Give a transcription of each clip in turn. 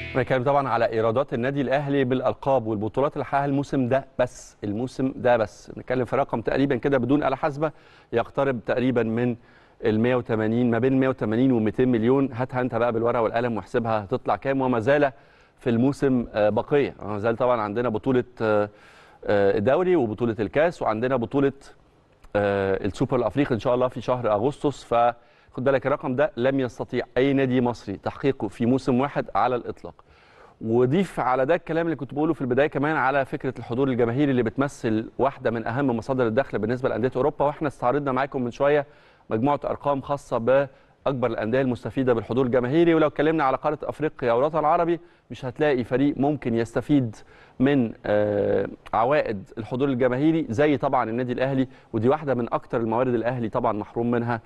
بنتكلم طبعا على ايرادات النادي الاهلي بالالقاب والبطولات اللي حققها الموسم ده بس بنتكلم في رقم تقريبا كده بدون آلة حاسبه يقترب تقريبا من ال 180 ما بين 180 و 200 مليون. هاتها انت بقى بالورقه والقلم واحسبها هتطلع كام. وما زال في الموسم بقيه، ما زال طبعا عندنا بطوله الدوري وبطوله الكاس وعندنا بطوله السوبر الافريقي ان شاء الله في شهر اغسطس. فخد بالك الرقم ده لم يستطيع اي نادي مصري تحقيقه في موسم واحد على الاطلاق. وضيف على ده الكلام اللي كنت بقوله في البدايه كمان على فكره الحضور الجماهيري اللي بتمثل واحده من اهم مصادر الدخل بالنسبه لانديه اوروبا. واحنا استعرضنا معاكم من شويه مجموعه ارقام خاصه باكبر الانديه المستفيده بالحضور الجماهيري. ولو اتكلمنا على قاره افريقيا والوطن العربي مش هتلاقي فريق ممكن يستفيد من عوائد الحضور الجماهيري زي طبعا النادي الاهلي. ودي واحده من اكتر الموارد الاهلي طبعا محروم منها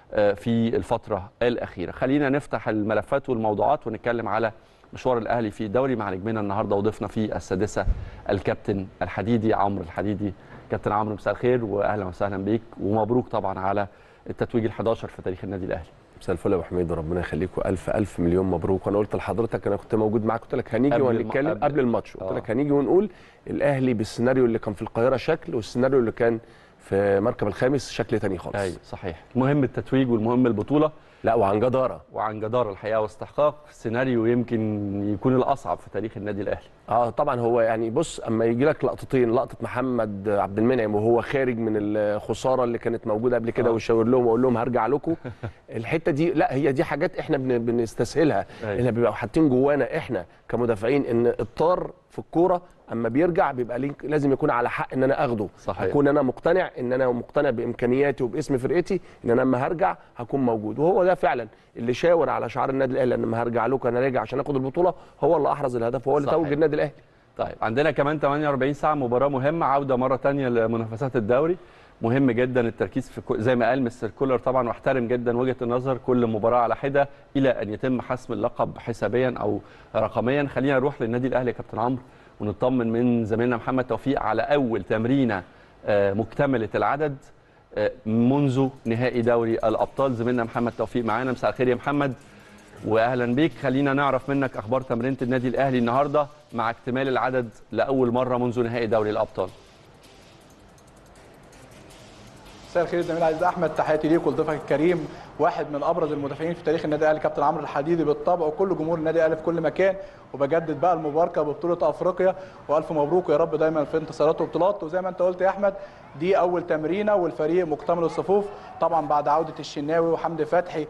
في الفتره الاخيره. خلينا نفتح الملفات والموضوعات ونتكلم على مشوار الاهلي في الدوري مع نجمنا النهارده وضيفنا في السادسه الكابتن الحديدي عمرو الحديدي. كابتن عمرو مساء الخير واهلا وسهلا بيك ومبروك طبعا على التتويج ال11 في تاريخ النادي الاهلي. مساء الفل يا ابو حميد وربنا يخليكم الف مليون مبروك. وانا قلت لحضرتك انا كنت موجود معاك قلت لك هنيجي ونتكلم قبل الماتش قلت لك هنيجي ونقول الاهلي بالسيناريو اللي كان في القاهره شكل والسيناريو اللي كان في مركب الخامس شكل تاني خالص. ايوه صحيح. المهم التتويج والمهم البطوله. لا وعن جداره الحقيقه واستحقاق سيناريو يمكن يكون الاصعب في تاريخ النادي الاهلي. طبعا هو يعني بص اما يجي لك لقطتين لقطه محمد عبد المنعم وهو خارج من الخساره اللي كانت موجوده قبل كده ويشاور لهم واقول لهم هرجع لكم الحته دي لا هي دي حاجات احنا بنستسهلها. احنا بيبقى حاطين جوانا احنا كمدافعين ان الطار في الكوره اما بيرجع بيبقى لازم يكون على حق ان انا اخده. صحيح. اكون انا مقتنع بامكانياتي وباسم فرقتي ان انا لما هرجع هكون موجود. وهو ده فعلا اللي شاور على شعار النادي الاهلي ان لما هرجع لكم انا راجع عشان اخد البطوله. هو اللي احرز الهدف وهو اللي توج النادي الاهلي. طيب عندنا كمان 48 ساعه مباراه مهمه عوده مره ثانيه لمنافسات الدوري. مهم جدا التركيز في زي ما قال مستر كولر طبعا واحترم جدا وجهه النظر كل مباراه على حده الى ان يتم حسم اللقب حسابيا او رقميا. خلينا نروح للنادي الاهلي يا كابتن عمرو ونطمن من زميلنا محمد توفيق على اول تمرينه مكتمله العدد منذ نهائي دوري الابطال. زميلنا محمد توفيق معانا. مساء الخير يا محمد واهلا بيك. خلينا نعرف منك اخبار تمرينه النادي الاهلي النهارده مع اكتمال العدد لاول مره منذ نهائي دوري الابطال. مساء الخير زميلي العزيز احمد، تحياتي ليك ولضيفك الكريم واحد من ابرز المدافعين في تاريخ النادي الاهلي كابتن عمرو الحديدي بالطبع وكل جمهور النادي الاهلي في كل مكان. وبجدد بقى المباركه ببطوله افريقيا والف مبروك ويا رب دايما في انتصارات وبطولات. وزي ما انت قلت يا احمد دي اول تمرينه والفريق مكتمل الصفوف طبعا بعد عوده الشناوي وحمدي فتحي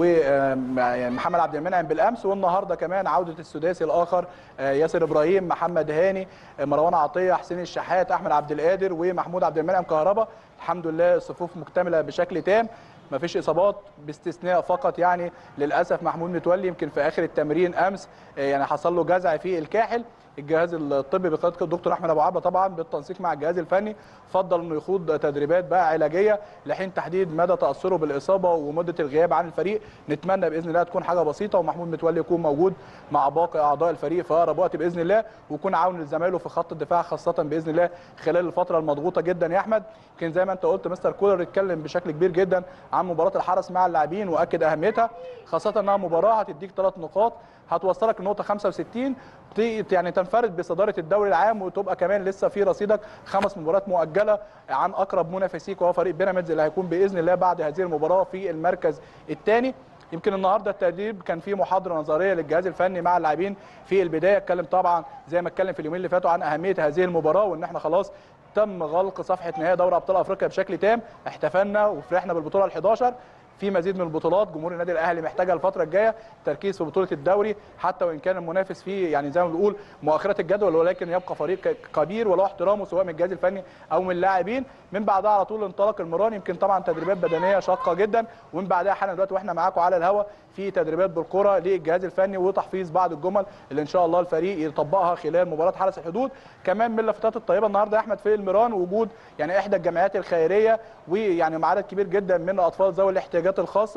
ومحمد عبد المنعم بالامس والنهارده كمان عوده السداسي الاخر ياسر ابراهيم محمد هاني مروان عطيه حسين الشحات احمد عبد القادر ومحمود عبد المنعم كهربا. الحمد لله الصفوف مكتمله بشكل تام ما فيش اصابات باستثناء فقط يعني للاسف محمود متولي يمكن في اخر التمرين امس يعني حصل له جزع في الكاحل. الجهاز الطبي بقياده الدكتور احمد ابو عبله طبعا بالتنسيق مع الجهاز الفني فضل انه يخوض تدريبات بقى علاجيه لحين تحديد مدى تاثره بالاصابه ومده الغياب عن الفريق. نتمنى باذن الله تكون حاجه بسيطه ومحمود متولي يكون موجود مع باقي اعضاء الفريق في اقرب وقت باذن الله ويكون عاون لزمايله في خط الدفاع خاصه باذن الله خلال الفتره المضغوطه جدا يا احمد. يمكن زي ما انت قلت مستر كولر اتكلم بشكل كبير جدا عن مباراه الحرس مع اللاعبين واكد اهميتها خاصه انها مباراه هتديك 3 نقاط هتوصلك لنقطه 65 يعني تنفرد بصداره الدوري العام وتبقى كمان لسه في رصيدك 5 مباريات مؤجله عن اقرب منافسيك وهو فريق بيراميدز اللي هيكون باذن الله بعد هذه المباراه في المركز الثاني. يمكن النهارده التدريب كان فيه محاضره نظريه للجهاز الفني مع اللاعبين في البدايه. اتكلم طبعا زي ما اتكلم في اليومين اللي فاتوا عن اهميه هذه المباراه وان احنا خلاص تم غلق صفحه نهائي دوري ابطال افريقيا بشكل تام. احتفلنا وفرحنا بالبطوله ال11 في مزيد من البطولات جمهور النادي الاهلي محتاجها الفتره الجايه. تركيز في بطوله الدوري حتى وان كان المنافس فيه يعني زي ما بنقول مؤخره الجدول ولكن يبقى فريق كبير وله احترامه سواء من الجهاز الفني او من اللاعبين. من بعدها على طول انطلق المران يمكن طبعا تدريبات بدنيه شاقه جدا ومن بعدها حالا دلوقتي واحنا معاكم على الهواء في تدريبات بالكره للجهاز الفني وتحفيظ بعض الجمل اللي ان شاء الله الفريق يطبقها خلال مباراه حرس الحدود. كمان من اللفتات الطيبه النهارده يا احمد في المران وجود يعني احدى الجمعيات الخيريه ويعني عدد كبير جدا من الاطفال ذوي الاحتياجات الخاصه.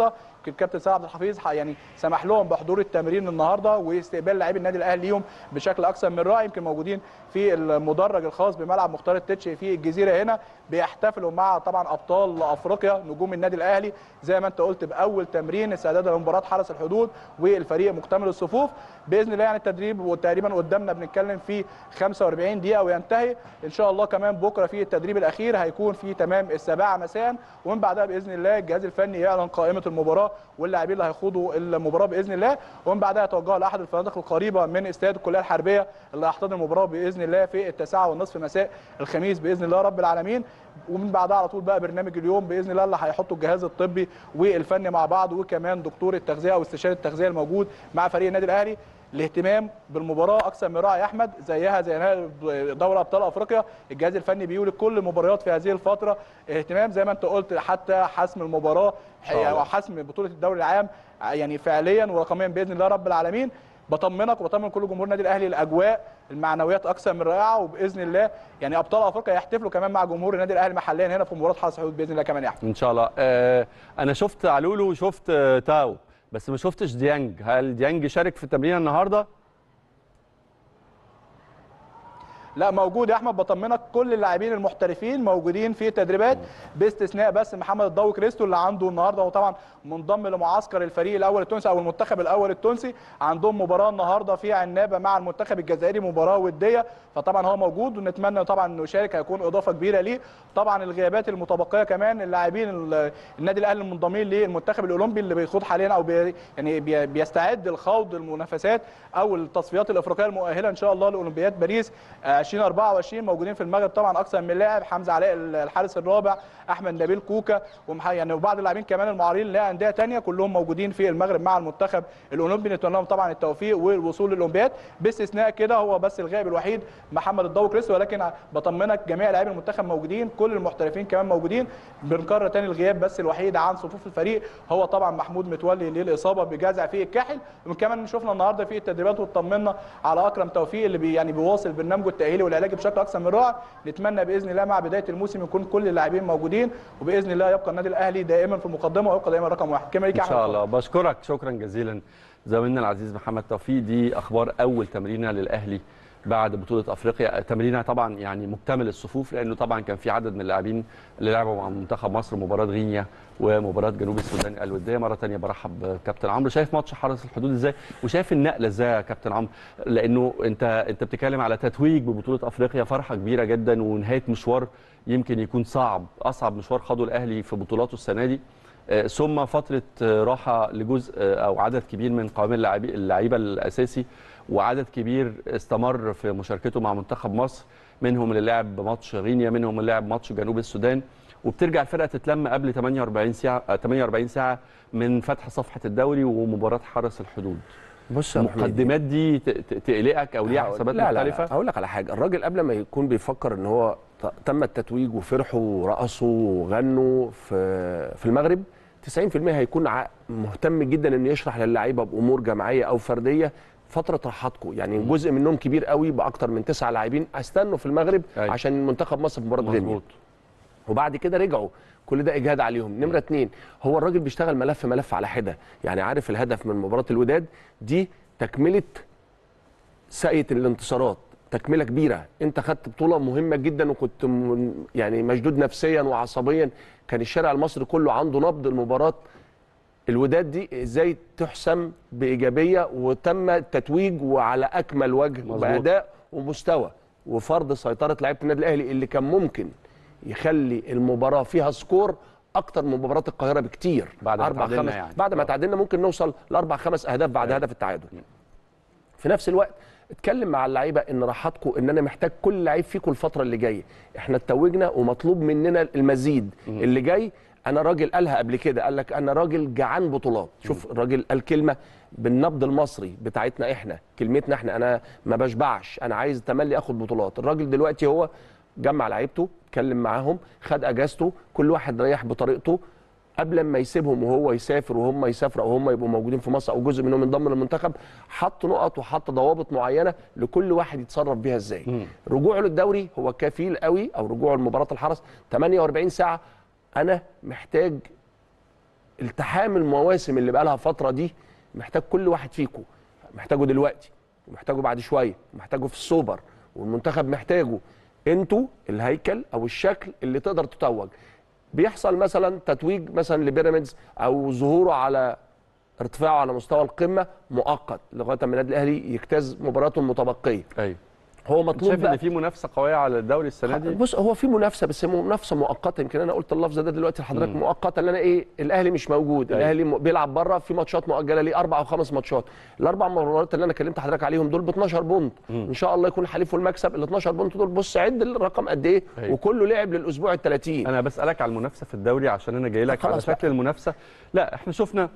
يمكن الكابتن سيد عبد الحفيظ يعني سمح لهم بحضور التمرين النهارده واستقبال لاعبي النادي الاهلي ليهم بشكل اكثر من رائع. يمكن موجودين في المدرج الخاص بملعب مختار التتش في الجزيره هنا، بيحتفلوا مع طبعا ابطال افريقيا نجوم النادي الاهلي زي ما انت قلت باول تمرين استعدادا لمباراه حرس الحدود والفريق مكتمل الصفوف باذن الله. يعني التدريب وتقريبا قدامنا بنتكلم في 45 دقيقه وينتهي ان شاء الله. كمان بكره في التدريب الاخير هيكون في تمام 7 مساء، ومن بعدها باذن الله الجهاز الفني يعلن قائمه المباراه واللاعبين اللي هيخوضوا المباراه باذن الله، ومن بعدها يتوجهوا لاحد الفنادق القريبه من استاد الكليه الحربيه اللي هيحتضن المباراه باذن الله في 9:30 مساء الخميس باذن الله رب العالمين. ومن بعدها على طول بقى برنامج اليوم باذن الله اللي هيحطوا الجهاز الطبي والفني مع بعض، وكمان دكتور التغذيه او استشاري التغذيه الموجود مع فريق النادي الاهلي. الاهتمام بالمباراه اكثر من رائع يا احمد، زيها زي دوري ابطال افريقيا. الجهاز الفني بيقول كل المباريات في هذه الفتره اهتمام زي ما انت قلت، حتى حسم المباراه او حسم بطوله الدوري العام يعني فعليا ورقميا باذن الله رب العالمين. بطمنك وبطمن كل جمهور النادي الاهلي، الاجواء المعنويات اكثر من رائعه، وباذن الله يعني ابطال افريقيا يحتفلوا كمان مع جمهور النادي الاهلي محليا هنا في مباراه حرس الحدود باذن الله كمان يا احمد ان شاء الله. انا شفت علولو وشفت تاو بس ما شفتش ديانج. هل ديانج شارك في التمرين النهارده؟ لا موجود يا احمد، بطمنك كل اللاعبين المحترفين موجودين في التدريبات باستثناء بس محمد الضوي كريستو اللي عنده النهارده، وطبعا منضم لمعسكر الفريق الاول التونسي او المنتخب الاول التونسي. عندهم مباراه النهارده في عنابه مع المنتخب الجزائري، مباراه وديه، فطبعا هو موجود ونتمنى طبعا انه يشارك، هيكون اضافه كبيره ليه. طبعا الغيابات المتبقيه كمان اللاعبين النادي الاهلي المنضمين للمنتخب الاولمبي اللي بيخوض حاليا او بيستعد لخوض المنافسات او التصفيات الافريقيه المؤهله ان شاء الله لاولمبياد باريس 2024. موجودين في المغرب طبعا اكثر من لاعب، حمزه علاء الحارس الرابع، احمد نبيل كوكا، يعني وبعض اللاعبين كمان المعارين لانديه ثانيه كلهم موجودين في المغرب مع المنتخب الاولمبي. نتمنى لهم طبعا التوفيق والوصول للاولمبياد باستثناء كده هو بس الغائب الوحيد محمد الضوي كريستو، ولكن بطمنك جميع لاعبي المنتخب موجودين، كل المحترفين كمان موجودين. بنكرر ثاني الغياب بس الوحيد عن صفوف الفريق هو طبعا محمود متولي للاصابه بجزع في الكاحل. وكمان شفنا النهارده في التدريبات واطمنا على اكرم توفيق اللي يعني بيواصل برنامجه التاهيلي والعلاجي بشكل اكثر من رائع. نتمنى باذن الله مع بدايه الموسم يكون كل اللاعبين موجودين، وباذن الله يبقى النادي الاهلي دائما في المقدمه ويبقى دائما رقم واحد. كما ليك ان شاء الله. بشكرك شكرا جزيلا زميلنا العزيز محمد توفيق. دي اخبار اول تمرينه للاهلي بعد بطوله افريقيا، تمرينها طبعا يعني مكتمل الصفوف، لانه طبعا كان في عدد من اللاعبين اللي لعبوا مع منتخب مصر مباراه غينيا ومباراه جنوب السودان الوديه. مره ثانيه برحب بكابتن عمرو. شايف ماتش حرس الحدود ازاي وشايف النقله ازاي يا كابتن عمرو؟ لانه انت بتتكلم على تتويج ببطوله افريقيا، فرحه كبيره جدا ونهايه مشوار يمكن يكون صعب، اصعب مشوار خاضه الاهلي في بطولاته السنه دي، ثم فتره راحه لجزء او عدد كبير من قوام اللعيبه الاساسي، وعدد كبير استمر في مشاركته مع منتخب مصر، منهم اللي لعب ماتش غينيا، منهم اللي لعب ماتش جنوب السودان، وبترجع الفرقه تتلم قبل 48 ساعه من فتح صفحه الدوري ومباراه حرس الحدود. بص يا المقدمات دي تقلقك او ليها حسابات مختلفه؟ لا هقول لك على حاجه. الراجل قبل ما يكون بيفكر ان هو تم التتويج وفرحوا ورقصوا وغنوا في المغرب، 90% هيكون مهتم جدا انه يشرح للعيبه بامور جماعيه او فرديه فتره راحتكم. يعني جزء منهم كبير قوي باكتر من 9 لاعبين استنوا في المغرب عشان منتخب مصر في مباراه غينيا، وبعد كده رجعوا. كل ده اجهاد عليهم. نمره 2 هو الراجل بيشتغل ملف على حده، يعني عارف الهدف من مباراه الوداد دي تكمله ساقيه الانتصارات، تكمله كبيره. انت خدت بطوله مهمه جدا وكنت يعني مشدود نفسيا وعصبيا، كان الشارع المصري كله عنده نبض المباراه الوداد دي ازاي تحسم بايجابيه، وتم التتويج وعلى اكمل وجه باداء ومستوى وفرض سيطره لعيبه النادي الاهلي اللي كان ممكن يخلي المباراه فيها سكور اكتر من مباراه القاهره بكتير. بعد ما تعادلنا يعني. بعد ما تعادلنا ممكن نوصل ل4 5 اهداف بعد هدف التعادل. في نفس الوقت اتكلم مع اللعيبه ان راحتكم، ان انا محتاج كل لعيب فيكم الفتره اللي جايه، احنا اتوجنا ومطلوب مننا المزيد اللي جاي. انا راجل قالها قبل كده، قال لك انا راجل جعان بطولات. شوف الراجل قال كلمه بالنبض المصري بتاعتنا احنا، كلمتنا احنا، انا ما بشبعش، انا عايز تملي اخد بطولات. الراجل دلوقتي هو جمع لعيبته، اتكلم معاهم، خد اجازته، كل واحد ريح بطريقته قبل ما يسيبهم وهو يسافر وهم يسافروا او هم يبقوا موجودين في مصر او جزء منهم ينضم للمنتخب. حط نقط وحط ضوابط معينه لكل واحد يتصرف بيها ازاي. رجوعه للدوري هو كفيل قوي، او رجوعه لمباراه الحرس 48 ساعه. انا محتاج التحام المواسم اللي بقى لها فتره دي محتاج كل واحد فيكم، محتاجه دلوقتي ومحتاجه بعد شويه ومحتاجه في السوبر، والمنتخب محتاجه. انتوا الهيكل او الشكل اللي تقدر تتوج. بيحصل مثلا تتويج مثلا لبيراميدز او ظهوره على ارتفاعه على مستوى القمه مؤقت لغايه ما النادي الاهلي يجتاز مباراته المتبقيه. ايوه، هو مطلوب شايف ان في منافسه قويه على الدوري السنه دي؟ بص، هو في منافسه بس منافسه مؤقته. يمكن انا قلت اللفظ ده دلوقتي لحضرتك مؤقته، لان انا الاهلي مش موجود. أيوة. الاهلي بيلعب بره في ماتشات مؤجله ليه 4 أو 5 ماتشات. الاربع مباريات اللي انا كلمت حضرتك عليهم دول ب 12 بونت، ان شاء الله يكون حليفه المكسب. ال 12 بونت دول بص عد الرقم قد ايه. أيوة. وكله لعب للاسبوع ال 30. انا بسالك على المنافسه في الدوري عشان انا جاي لك على شكل المنافسه. لا احنا شفنا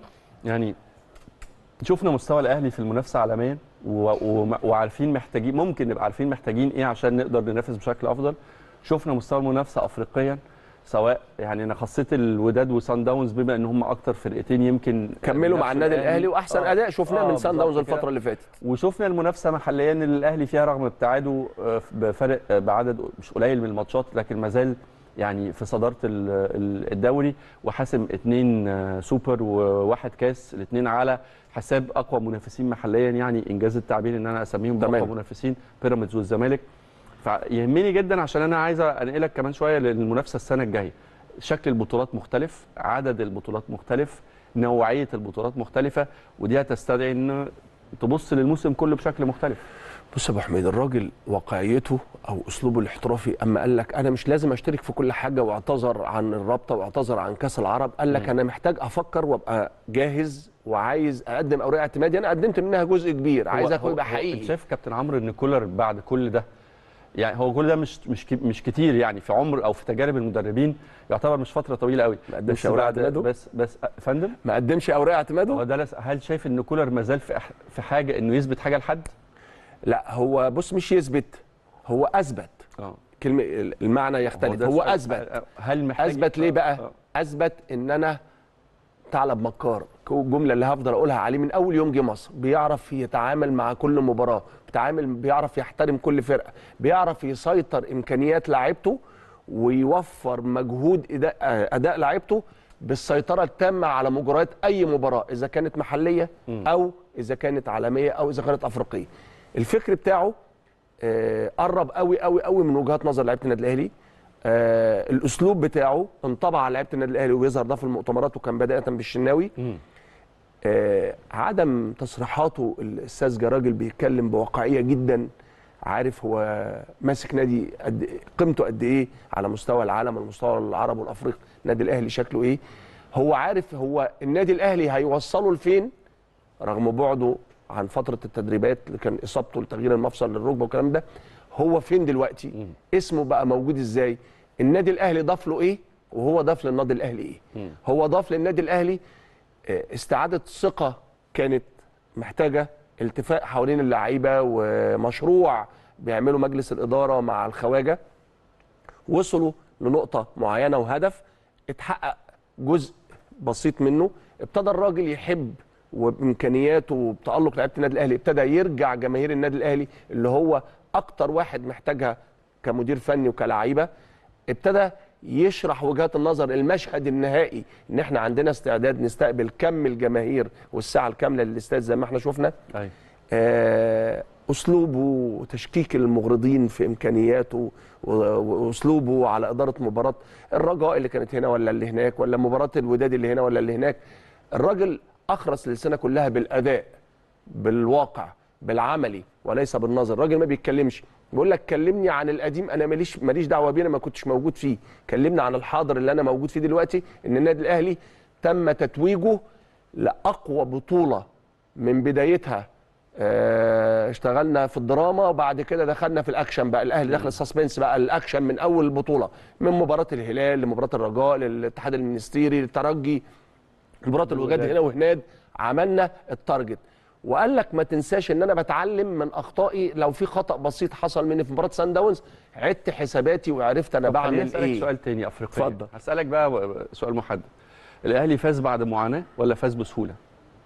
مستوى الاهلي في المنافسه عالميا، وعارفين محتاجين، ممكن نبقى عارفين محتاجين ايه عشان نقدر ننافس بشكل افضل. شفنا مستوى المنافسه افريقيا، سواء يعني انا خصيت الوداد وسان داونز بما ان هم اكتر فرقتين يمكن كملوا مع النادي الاهلي، واحسن اداء شفناه من سان داونز الفتره اللي فاتت. وشفنا المنافسه محليا اللي الاهلي فيها رغم ابتعاده بفرق بعدد مش قليل من الماتشات، لكن ما زال يعني في صداره الدوري، وحاسم 2 سوبر وواحد كاس، الاثنين على حساب اقوى منافسين محليا. يعني انجاز التعبير ان انا اسميهم باقوى منافسين، بيراميدز والزمالك. فيهمني جدا عشان انا عايز انقلك كمان شويه للمنافسه السنه الجايه. شكل البطولات مختلف، عدد البطولات مختلف، نوعيه البطولات مختلفه، ودي هتستدعي ان تبص للموسم كله بشكل مختلف. بص يا ابو حميد، الراجل واقعيته او اسلوبه الاحترافي اما قال لك انا مش لازم اشترك في كل حاجه، واعتذر عن الرابطه واعتذر عن كاس العرب. قال لك انا محتاج افكر وابقى جاهز وعايز اقدم اوراق اعتمادي. انا قدمت منها جزء كبير، عايز يبقى حقيقي. انت شايف كابتن عمرو ان كولر بعد كل ده، يعني هو كل ده مش كتير يعني في عمر او في تجارب المدربين، يعتبر مش فتره طويله قوي، ما قدمش اوراق اعتماده؟ بس فندم ما قدمش اوراق اعتماده. هو ده. هل شايف ان كولر ما زال في حاجه انه يثبت حاجه لحد؟ لا، هو بص مش يثبت، هو اثبت. كلمه المعنى يختلف. هو اثبت. هل محتاج اثبت ليه بقى؟ اثبت ان انا ثعلب مكار. الجمله اللي هفضل اقولها عليه من اول يوم جه مصر. بيعرف يتعامل مع كل مباراه، بيعرف يحترم كل فرقه، بيعرف يسيطر امكانيات لاعيبته ويوفر مجهود اداء لاعيبته بالسيطره التامه على مجريات اي مباراه، اذا كانت محليه او اذا كانت عالميه او اذا كانت افريقيه. الفكر بتاعه قرب قوي قوي قوي من وجهات نظر لعيبه النادي الاهلي. الاسلوب بتاعه انطبع على لعيبه النادي الاهلي، وبيظهر ده في المؤتمرات، وكان بدايه بالشناوي. عدم تصريحاته الساذجه، راجل بيتكلم بواقعيه جدا، عارف هو ماسك نادي قيمته قد ايه على مستوى العالم والمستوى العربي والافريقي. النادي الاهلي شكله ايه، هو عارف هو النادي الاهلي هيوصله لفين رغم بعده عن فتره التدريبات اللي كان اصابته لتغيير المفصل للركبه والكلام ده. هو فين دلوقتي؟ اسمه بقى موجود ازاي؟ النادي الاهلي ضاف له ايه وهو ضاف للنادي الاهلي ايه؟ هو ضاف للنادي الاهلي استعاده ثقه كانت محتاجه التفاق حوالين اللعيبه، ومشروع بيعمله مجلس الاداره مع الخواجه. وصلوا لنقطه معينه وهدف اتحقق جزء بسيط منه. ابتدى الراجل يحب، وبامكانياته وبتالق لعيبه النادي الاهلي ابتدى يرجع جماهير النادي الاهلي اللي هو اكتر واحد محتاجها كمدير فني وكلاعيبه. ابتدى يشرح وجهات النظر، المشهد النهائي ان احنا عندنا استعداد نستقبل كم الجماهير والساعه الكامله للاستاد زي ما احنا شفنا. اسلوبه وتشكيك المغرضين في امكانياته، واسلوبه على اداره مباراه الرجاء اللي كانت هنا ولا اللي هناك، ولا مباراه الوداد اللي هنا ولا اللي هناك. الراجل اخرس السنه كلها بالاداء، بالواقع، بالعملي وليس بالنظر. الراجل ما بيتكلمش، بيقول لك كلمني عن القديم، انا ماليش دعوه بيه، انا ما كنتش موجود فيه. كلمنا عن الحاضر اللي انا موجود فيه دلوقتي، ان النادي الاهلي تم تتويجه لاقوى بطوله من بدايتها. اشتغلنا في الدراما وبعد كده دخلنا في الاكشن بقى. الاهلي دخل السسبنس بقى، الاكشن من اول البطوله، من مباراه الهلال لمباراه الرجاء للاتحاد المنستيري للترجي، مباراه الوداد هنا وهناك. عملنا التارجت. وقال لك ما تنساش ان انا بتعلم من اخطائي، لو في خطا بسيط حصل مني في مباراه سان داونز عدت حساباتي وعرفت انا بعمل ايه. هسألك سؤال تاني افريقي. اتفضل. هسألك بقى سؤال محدد. الاهلي فاز بعد معاناه ولا فاز بسهوله؟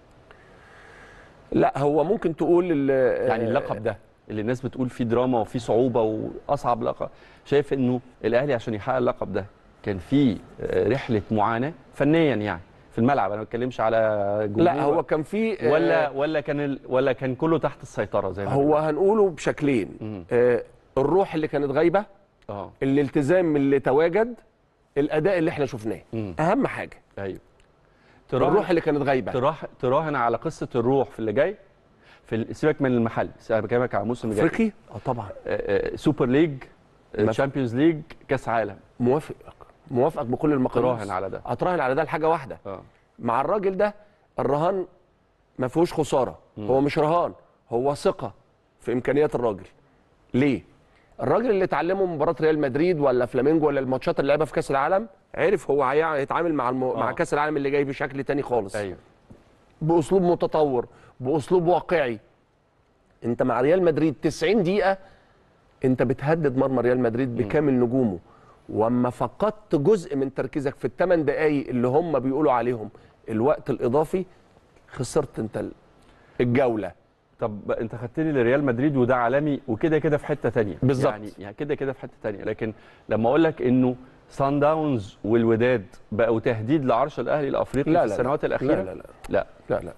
لا، هو ممكن تقول يعني اللقب ده اللي الناس بتقول فيه دراما وفيه صعوبه واصعب لقب، شايف انه الاهلي عشان يحقق اللقب ده كان فيه رحله معاناه فنيا، يعني في الملعب، انا ما بتكلمش على جمهور. لا هو كان في ولا كان كله تحت السيطره زي ما هو هنقوله بشكلين. الروح اللي كانت غايبه، الالتزام اللي تواجد، الاداء اللي احنا شفناه، اهم حاجه. ايوه، الروح اللي كانت غايبه. تراهن على قصه الروح في اللي جاي، سيبك من المحل، انا بكلمك على الموسم الجاي. افريقي طبعا، سوبر ليج، تشامبيونز ليج، كاس عالم. موافقك بكل المقاييس. تراهن على ده. هتراهن على ده لحاجه واحده. مع الراجل ده الرهان ما فيهوش خساره. هو مش رهان، هو ثقه في امكانيات الراجل. ليه؟ الراجل اللي اتعلمه مباراه ريال مدريد ولا فلامينجو ولا الماتشات اللي لعبها في كاس العالم، عرف هو هيتعامل مع كاس العالم اللي جاي بشكل تاني خالص. ايوه، باسلوب متطور، باسلوب واقعي. انت مع ريال مدريد 90 دقيقه انت بتهدد مرمى ريال مدريد بكامل نجومه، واما فقدت جزء من تركيزك في ال8 دقائق اللي هم بيقولوا عليهم الوقت الاضافي، خسرت انت الجوله. طب انت خدتني لريال مدريد وده عالمي وكده كده في حته ثانيه بالظبط، يعني كده كده في حته ثانيه، لكن لما اقول لك انه سان داونز والوداد بقوا تهديد لعرش الاهلي الافريقي في السنوات الاخيره. لا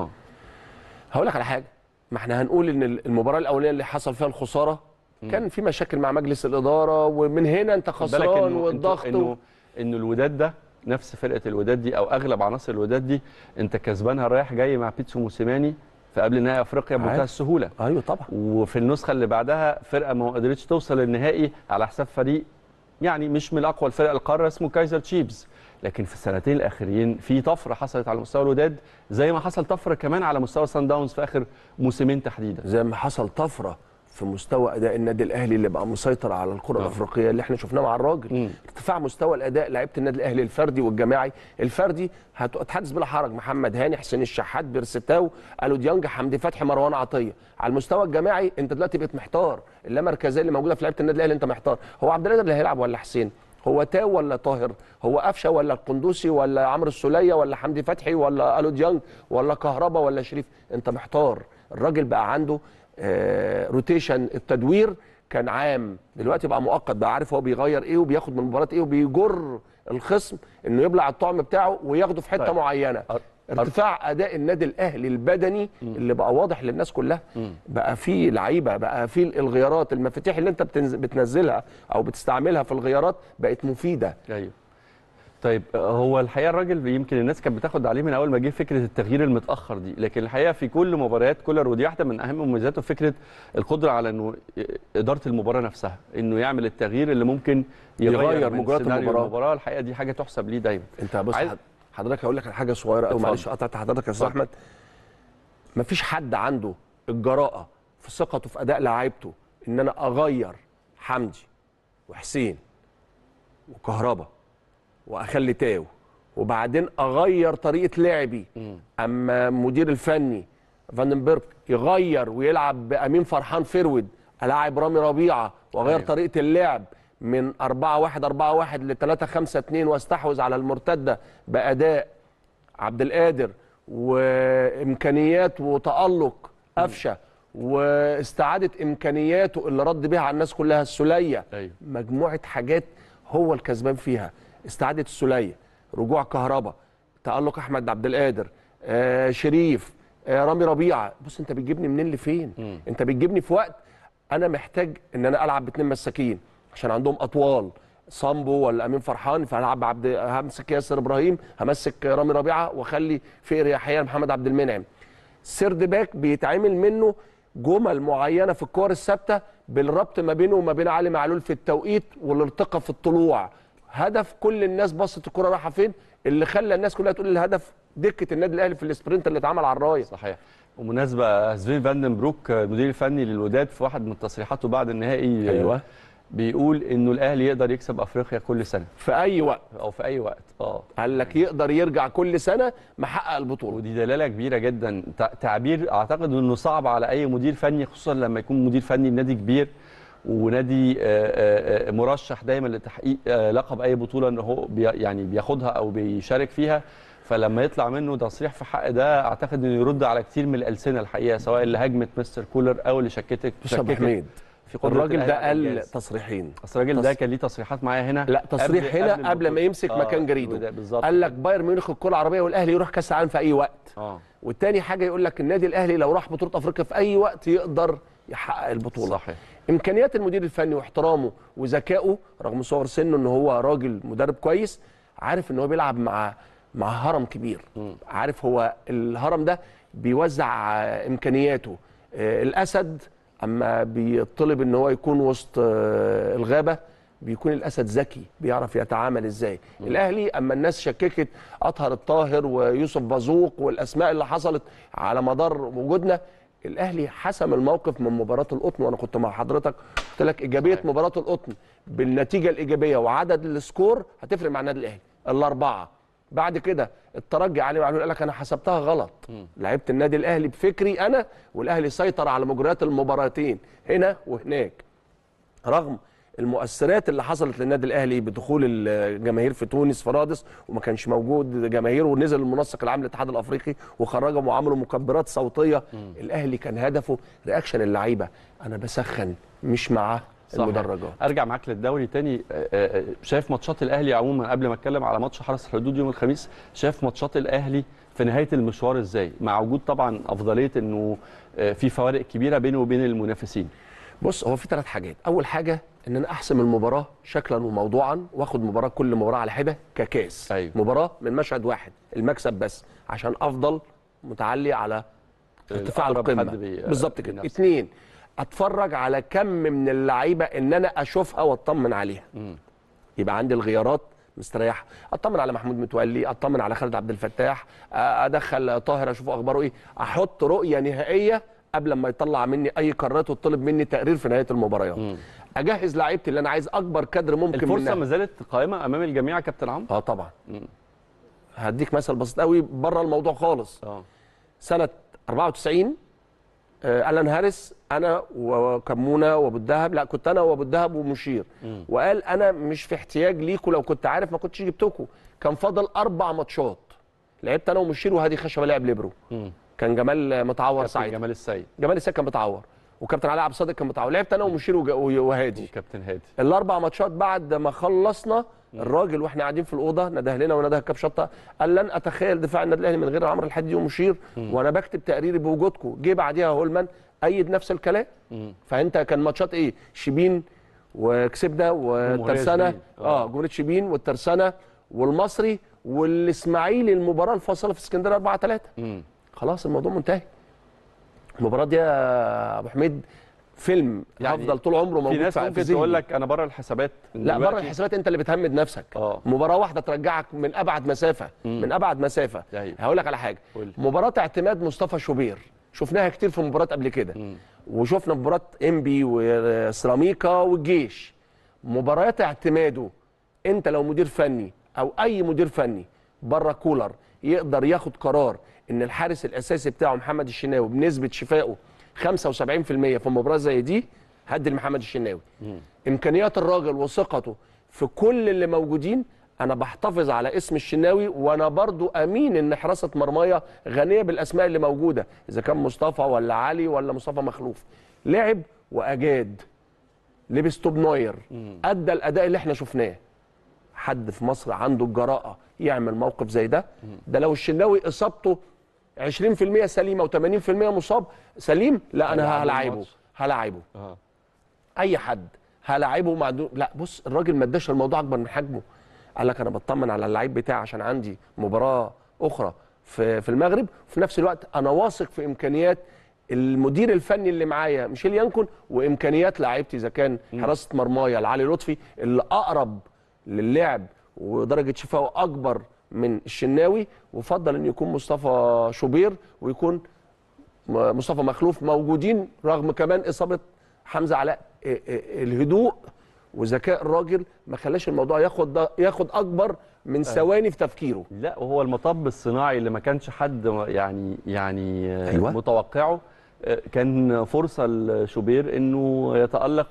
هقول لك على حاجه. ما احنا هنقول ان المباراه الاولانيه اللي حصل فيها الخساره كان في مشاكل مع مجلس الاداره، ومن هنا انت خسران والضغط انه الوداد ده نفس فرقه الوداد دي او اغلب عناصر الوداد دي انت كسبانها رايح جاي مع بيتسو موسيماني في قبل نهائي افريقيا بمنتهى السهوله. ايوه طبعا. وفي النسخه اللي بعدها فرقه ما قدرتش توصل للنهائي على حساب فريق يعني مش من اقوى الفرق القاره اسمه كايزر تشيفز. لكن في السنتين الاخيرين في طفره حصلت على مستوى الوداد، زي ما حصل طفره كمان على مستوى سان داونز في اخر موسمين تحديدا. زي ما حصل طفره في مستوى اداء النادي الاهلي اللي بقى مسيطر على الكره الافريقيه اللي احنا شفناه مع الراجل. ارتفاع مستوى الاداء لعيبه النادي الاهلي الفردي والجماعي. الفردي هتحدث بلا حرج، محمد هاني، حسين الشحات، بيرستاو، الو ديانج، حمدي فتحي، مروان عطيه. على المستوى الجماعي انت دلوقتي بقيت محتار، اللامركزيه اللي موجوده في لعيبه النادي الاهلي انت محتار. هو عبد القادر اللي هيلعب ولا حسين؟ هو تاو ولا طاهر؟ هو قفشه ولا القندوسي ولا عمرو السوليه ولا حمدي فتحي ولا الو ديانج ولا كهربا ولا شريف؟ انت محتار. الراجل بقى عنده روتيشن، التدوير كان عام، دلوقتي بقى مؤقت، بقى عارف هو بيغير ايه وبياخد من مباراه ايه وبيجر الخصم انه يبلع الطعم بتاعه وياخده في حته معينه. ارتفاع اداء النادي الاهلي البدني اللي بقى واضح للناس كلها. بقى في لعيبه، بقى في الغيارات، المفاتيح اللي انت بتنزلها او بتستعملها في الغيارات بقت مفيده. ايوه. طيب هو الحقيقه الراجل يمكن الناس كانت بتاخد عليه من اول ما جه فكره التغيير المتاخر دي، لكن الحقيقه في كل مباريات كولر، ودي واحده من اهم مميزاته، فكره القدره على انه اداره المباراه نفسها، انه يعمل التغيير اللي ممكن يغير مجريات المباراه. الحقيقه دي حاجه تحسب ليه دايما. انت بص حضرتك هقول لك على حاجه صغيره قوي، معلش قطعت حضرتك يا استاذ احمد. مفيش حد عنده الجراءه في ثقته في اداء لاعيبته ان انا اغير حمدي وحسين وكهربا واخلي تاو وبعدين اغير طريقه لعبي. اما المدير الفني فاندنبرج يغير ويلعب بامين فرحان فيرود، الاعب رامي ربيعه واغير طريقه اللعب من 4-1 ل 3-5-2 واستحوذ على المرتده باداء عبد القادر وامكانيات وتالق قفشه واستعاده امكانياته اللي رد بيها على الناس كلها السوليه. مجموعه حاجات هو الكسبان فيها. استعاده السوليه، رجوع كهربا، تالق احمد عبد القادر، شريف، رامي ربيعه. بص انت بتجيبني منين لفين؟ انت بتجيبني في وقت انا محتاج ان انا العب باثنين مساكين عشان عندهم اطوال، صامبو ولا امين فرحان، فهلعب همسك ياسر ابراهيم، همسك رامي ربيعه واخلي في اريحيه لمحمد عبد المنعم. سيرد باك بيتعمل منه جمل معينه في الكور الثابته بالربط ما بينه وما بين علي معلول في التوقيت والارتقاء في الطلوع. هدف كل الناس بصت الكره رايحه فين، اللي خلى الناس كلها تقول الهدف دكه النادي الاهلي في السبرنت اللي اتعمل على الرايه. صحيح. ومناسبه سفين فاندنبروك المدير الفني للوداد في واحد من تصريحاته بعد النهائي بيقول انه الاهلي يقدر يكسب افريقيا كل سنه في اي وقت او في اي وقت. قال لك يقدر يرجع كل سنه محقق البطوله، ودي دلاله كبيره جدا. تعبير اعتقد انه صعب على اي مدير فني، خصوصا لما يكون مدير فني لنادي كبير ونادي مرشح دايما لتحقيق لقب اي بطوله ان هو يعني بياخدها او بيشارك فيها. فلما يطلع منه تصريح في حق ده اعتقد انه يرد على كتير من الالسنه الحقيقه، سواء اللي هاجمت مستر كولر او اللي شككت في قدرة الراجل الأهلي ده على قال الإنجاز. تصريحين. اصل الراجل ده كان ليه تصريحات معايا هنا. لا تصريح هنا قبل ما يمسك مكان جريده. قال لك بايرن ميونخ الكره العربيه والاهلي يروح كاس العالم في اي وقت. والتاني حاجه يقول لك النادي الاهلي لو راح بطوله افريقيا في اي وقت يقدر يحقق البطوله. صحيح. امكانيات المدير الفني واحترامه وذكائه رغم صغر سنه ان هو راجل مدرب كويس، عارف ان هو بيلعب مع هرم كبير. عارف هو الهرم ده بيوزع امكانياته. الاسد اما بيطلب ان هو يكون وسط الغابه بيكون الاسد ذكي بيعرف يتعامل ازاي. الاهلي اما الناس شككت اطهر الطاهر ويوسف بازوق والاسماء اللي حصلت على مدار وجودنا، الاهلي حسم الموقف من مباراه القطن، وانا كنت مع حضرتك قلت لك ايجابيه مباراه القطن بالنتيجه الايجابيه وعدد السكور هتفرق مع النادي الاهلي الاربعه. بعد كده الترجي علي معلول قال لك انا حسبتها غلط. لعبت النادي الاهلي بفكري انا، والاهلي سيطر على مجريات المباراتين هنا وهناك. رغم المؤثرات اللي حصلت للنادي الاهلي بدخول الجماهير في تونس في رادس وما كانش موجود جماهير، ونزل المنسق العام للاتحاد الافريقي وخرجهم وعملوا مكبرات صوتيه. الاهلي كان هدفه رياكشن اللعيبه، انا بسخن مش مع المدرجات. ارجع معاك للدوري تاني. شايف ماتشات الاهلي عموما قبل ما اتكلم على ماتش حرس الحدود يوم الخميس، شايف ماتشات الاهلي في نهايه المشوار ازاي مع وجود طبعا افضليه انه في فوارق كبيره بينه وبين المنافسين؟ بص، هو في 3 حاجات. اول حاجه ان انا احسم المباراه شكلا وموضوعا، واخد مباراه كل مباراه على حده ككاس. أيوة. مباراه من مشهد واحد، المكسب بس، عشان افضل متعلي على ارتفاع القمه. بالظبط كده. 2 اتفرج على كم من اللعيبه ان انا اشوفها واطمن عليها. يبقى عندي الغيارات مستريحه، اطمن على محمود متولي، اطمن على خالد عبد الفتاح، ادخل طاهر اشوف اخباره ايه، احط رؤيه نهائيه قبل ما يطلع مني اي قرارات ويطلب مني تقرير في نهايه المباريات. اجهز لعيبتي اللي انا عايز اكبر كادر ممكن الفرصه منها. ما زالت قائمه امام الجميع يا كابتن عمرو؟ طبعا. هديك مثل بسيط قوي بره الموضوع خالص. سنه 94 ألان هاريس انا وكمونه وابو الدهب، لا كنت انا وابو الدهب ومشير، وقال انا مش في احتياج ليكوا، لو كنت عارف ما كنتش جبتكوا. كان فاضل 4 ماتشات، لعبت انا ومشير وهادي خشبه لعب ليبرو. كان جمال متعور ساعتها، جمال السيد كان متعور، وكابتن علي عبد الصادق كان متعور. لعبت انا ومشير وهادي وكابتن هادي. ال4 ماتشات بعد ما خلصنا الراجل واحنا قاعدين في الاوضه نده لنا ونده كاب شطه، قال لن اتخيل دفاع النادي الاهلي من غير عمرو الحديدي ومشير، وانا بكتب تقريري بوجودكم. جه بعديها هولمان ايد نفس الكلام. فانت كان ماتشات ايه؟ شبين وكسبنا والترسانه، جمهوريه شبين والترسانه والمصري والاسماعيلي، المباراه الفاصله في اسكندريه 4-3. خلاص الموضوع منتهي. المباراه دي يا ابو حميد فيلم يعني هفضل طول عمره موجود. في ناس ممكن تقول لك انا بره الحسابات. لا، بره الحسابات انت اللي بتهمد نفسك. مباراه واحده ترجعك من ابعد مسافه. من ابعد مسافه. هقول لك على حاجه. مباراه اعتماد مصطفى شوبير شفناها كتير في مباريات قبل كده. وشفنا مباراه انبي وسيراميكا والجيش. مباريات اعتماده انت لو مدير فني او اي مدير فني بره كولر يقدر ياخد قرار ان الحارس الاساسي بتاعه محمد الشناوي بنسبه شفائه 75% في مباراه زي دي، هدي لمحمد الشناوي. امكانيات الراجل وثقته في كل اللي موجودين، انا بحتفظ على اسم الشناوي، وانا برضو امين ان حراسه مرمايا غنيه بالاسماء اللي موجوده، اذا كان مصطفى ولا علي ولا مصطفى مخلوف. لعب واجاد، لبس توب نوير، ادى الاداء اللي احنا شفناه. حد في مصر عنده الجراءه يعمل موقف زي ده؟ ده لو الشناوي اصابته 20% سليمه و80% مصاب سليم، لا انا هلاعبه. اي حد هلاعبه لا بص، الراجل ما اداش الموضوع اكبر من حجمه. قال لك انا بطمن على اللعيب بتاعي عشان عندي مباراه اخرى في المغرب، وفي نفس الوقت انا واثق في امكانيات المدير الفني اللي معايا ميشيل يانكون، وامكانيات لاعيبتي اذا كان حراسه مرمايا لعلي لطفي اللي اقرب للعب ودرجه شفائه اكبر من الشناوي، وفضل ان يكون مصطفى شوبير ويكون مصطفى مخلوف موجودين، رغم كمان اصابه حمزه علاء. الهدوء وذكاء الراجل ما خلاش الموضوع ياخد اكبر من ثواني في تفكيره. لا، وهو المطب الصناعي اللي ما كانش حد يعني أيوة. متوقعه. كان فرصه لشوبير انه يتالق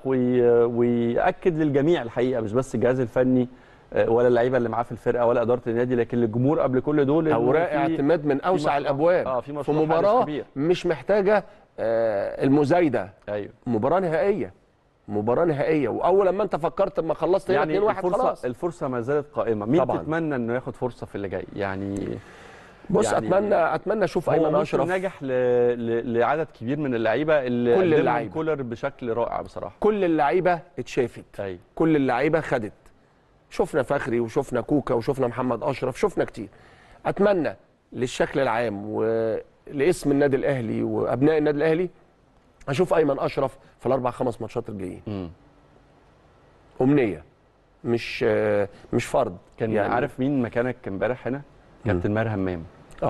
وياكد للجميع الحقيقه، مش بس الجهاز الفني ولا اللعيبه اللي معاه في الفرقه ولا اداره النادي، لكن للجمهور قبل كل دول اوراق اعتماد من اوسع الابواب في مباراه مش محتاجه المزايده. ايوه، مباراه نهائيه مباراه نهائيه، واول لما انت فكرت لما خلصت هنا يعني 2-1 خلاص. الفرصه ما زالت قائمه. مين طبعاً. تتمنى انه ياخد فرصه في اللي جاي يعني؟ بص يعني اتمنى اشوف ايمن اشرف. ناجح لعدد كبير من اللعيبه اللي كل قدمهم اللعيبة. كولر بشكل رائع بصراحه. كل اللعيبه اتشافت، أيوة. كل اللعيبه خدت، شفنا فخري وشفنا كوكا وشفنا محمد اشرف، شفنا كتير. اتمنى للشكل العام ولاسم النادي الاهلي وابناء النادي الاهلي اشوف ايمن اشرف في الاربع 5 ماتشات الجايين. امنيه مش فرض. كان يعني عارف مين مكانك امبارح هنا؟ كابتن ماهر همام.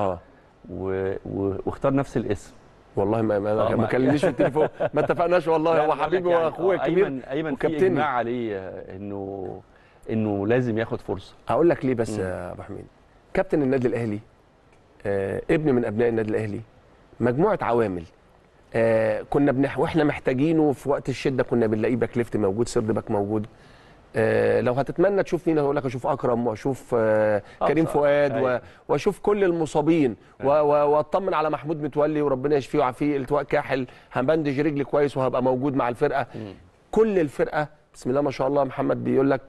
واختار نفس الاسم. والله ما كلمنيش في التليفون، ما اتفقناش والله. هو حبيبي واخويا الكبير ايمن في اجماع عليه انه لازم ياخد فرصه. هقول لك ليه بس يا ابو حميد. كابتن النادي الاهلي ابن من ابناء النادي الاهلي، مجموعه عوامل كنا واحنا محتاجينه في وقت الشده كنا بنلاقيه باك ليفت موجود، سيرد باك موجود. لو هتتمنى تشوف مين هقول لك اشوف اكرم واشوف كريم فؤاد واشوف كل المصابين واطمن على محمود متولي وربنا يشفيه ويعافيه. التواء كاحل هبندج رجلي كويس وهبقى موجود مع الفرقه. كل الفرقه بسم الله ما شاء الله. محمد بيقول لك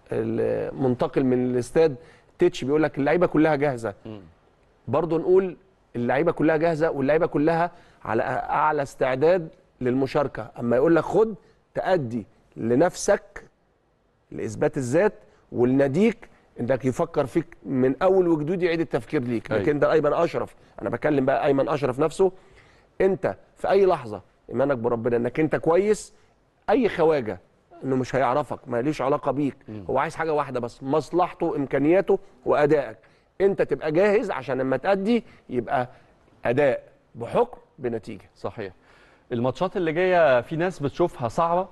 منتقل من الاستاد تيتش بيقول لك اللعيبه كلها جاهزه. برضه نقول اللعيبه كلها جاهزه واللعيبه كلها على اعلى استعداد للمشاركه. اما يقول لك خد تأدي لنفسك لاثبات الذات ولناديك انك يفكر فيك من اول وجدود، يعيد التفكير ليك. لكن ده ايمن اشرف، انا بكلم بقى ايمن اشرف نفسه. انت في اي لحظه ايمانك بربنا انك انت كويس، اي خواجه انه مش هيعرفك، ما ليش علاقه بيك. هو عايز حاجه واحده بس، مصلحته امكانياته وادائك. انت تبقى جاهز عشان لما تأدي يبقى اداء بحكم بنتيجه. صحيح. الماتشات اللي جايه في ناس بتشوفها صعبه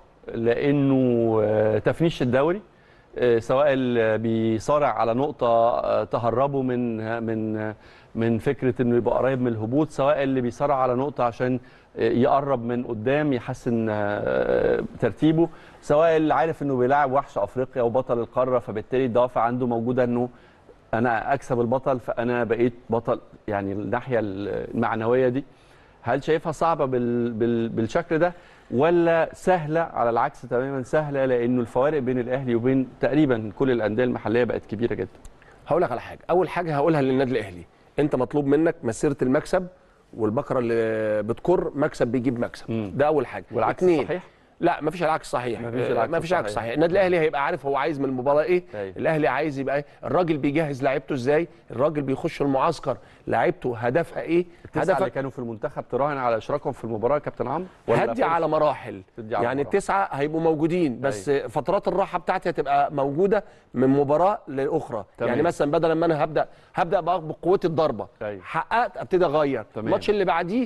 لانه تفنيش الدوري، سواء اللي بيصارع على نقطه تهربه من فكره انه يبقى قريب من الهبوط، سواء اللي بيصارع على نقطه عشان يقرب من قدام يحسن ترتيبه، سواء اللي عارف انه بيلاعب وحش افريقيا وبطل القاره فبالتالي الدوافع عنده موجوده انه انا اكسب البطل فانا بقيت بطل. يعني الناحيه المعنويه دي هل شايفها صعبه بالشكل ده ولا سهله؟ على العكس تماما سهله، لانه الفوارق بين الاهلي وبين تقريبا كل الانديه المحليه بقت كبيره جدا. هقول لك على حاجه، اول حاجه هقولها للنادي الاهلي، انت مطلوب منك مسيره المكسب، والبقره اللي بتكر مكسب بيجيب مكسب. ده اول حاجه. والعكس صحيح؟ لا مفيش العكس صحيح. مفيش العكس صحيح. النادي الاهلي هيبقى عارف هو عايز من المباراه ايه. الاهلي عايز يبقى ايه، الراجل بيجهز لعيبته ازاي، الراجل بيخش المعسكر لعيبته هدفها ايه. التسعه اللي كانوا في المنتخب تراهن على اشراكهم في المباراه يا كابتن عمرو؟ هدي على مراحل. يعني التسعه هيبقوا موجودين بس فترات الراحه بتاعتي هتبقى موجوده من مباراه لاخرى. يعني مثلا بدل ما انا هبدا بقوتي الضربه، حققت ابتدي اغير. الماتش اللي بعديه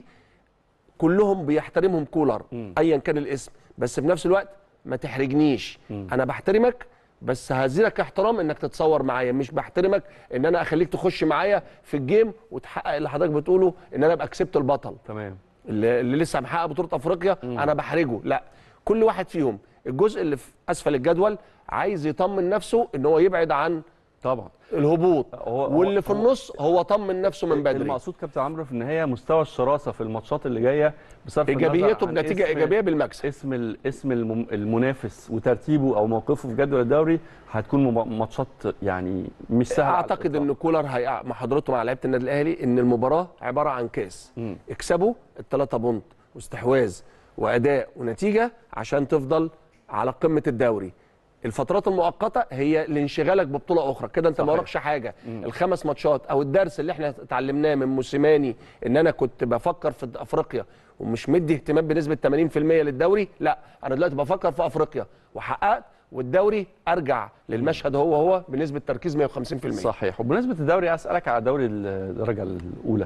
كلهم بيحترمهم كولر ايا كان الاسم، بس في نفس الوقت ما تحرجنيش. انا بحترمك بس هزيلك احترام انك تتصور معايا، مش بحترمك ان انا اخليك تخش معايا في الجيم وتحقق اللي حضرتك بتقوله ان انا ابقى كسبت البطل. تمام. اللي لسه محقق بطوله افريقيا انا بحرجه. لا، كل واحد فيهم الجزء اللي في اسفل الجدول عايز يطمن نفسه ان هو يبعد عن طبعا الهبوط، واللي في النص هو طمن نفسه من بدري. المقصود كابتن عمرو في النهايه مستوى الشراسه في الماتشات اللي جايه بصرف ايجابيته بنتيجه ايجابيه بالمكسب. اسم المنافس وترتيبه او موقفه في جدول الدوري هتكون ماتشات يعني مش سهله. اعتقد ان كولر مع حضرته مع لعيبه النادي الاهلي ان المباراه عباره عن كاس. اكسبوا ال3 بونت واستحواذ واداء ونتيجه عشان تفضل على قمه الدوري. الفترات المؤقته هي لانشغالك ببطوله اخرى، كده انت ما وراكش حاجه. ال5 ماتشات او الدرس اللي احنا اتعلمناه من موسيماني ان انا كنت بفكر في افريقيا ومش مدي اهتمام بنسبه 80% للدوري، لا انا دلوقتي بفكر في افريقيا وحققت، والدوري ارجع للمشهد هو بنسبه تركيز 150%. صحيح. وبمناسبه الدوري اسالك على دوري الدرجه الاولى.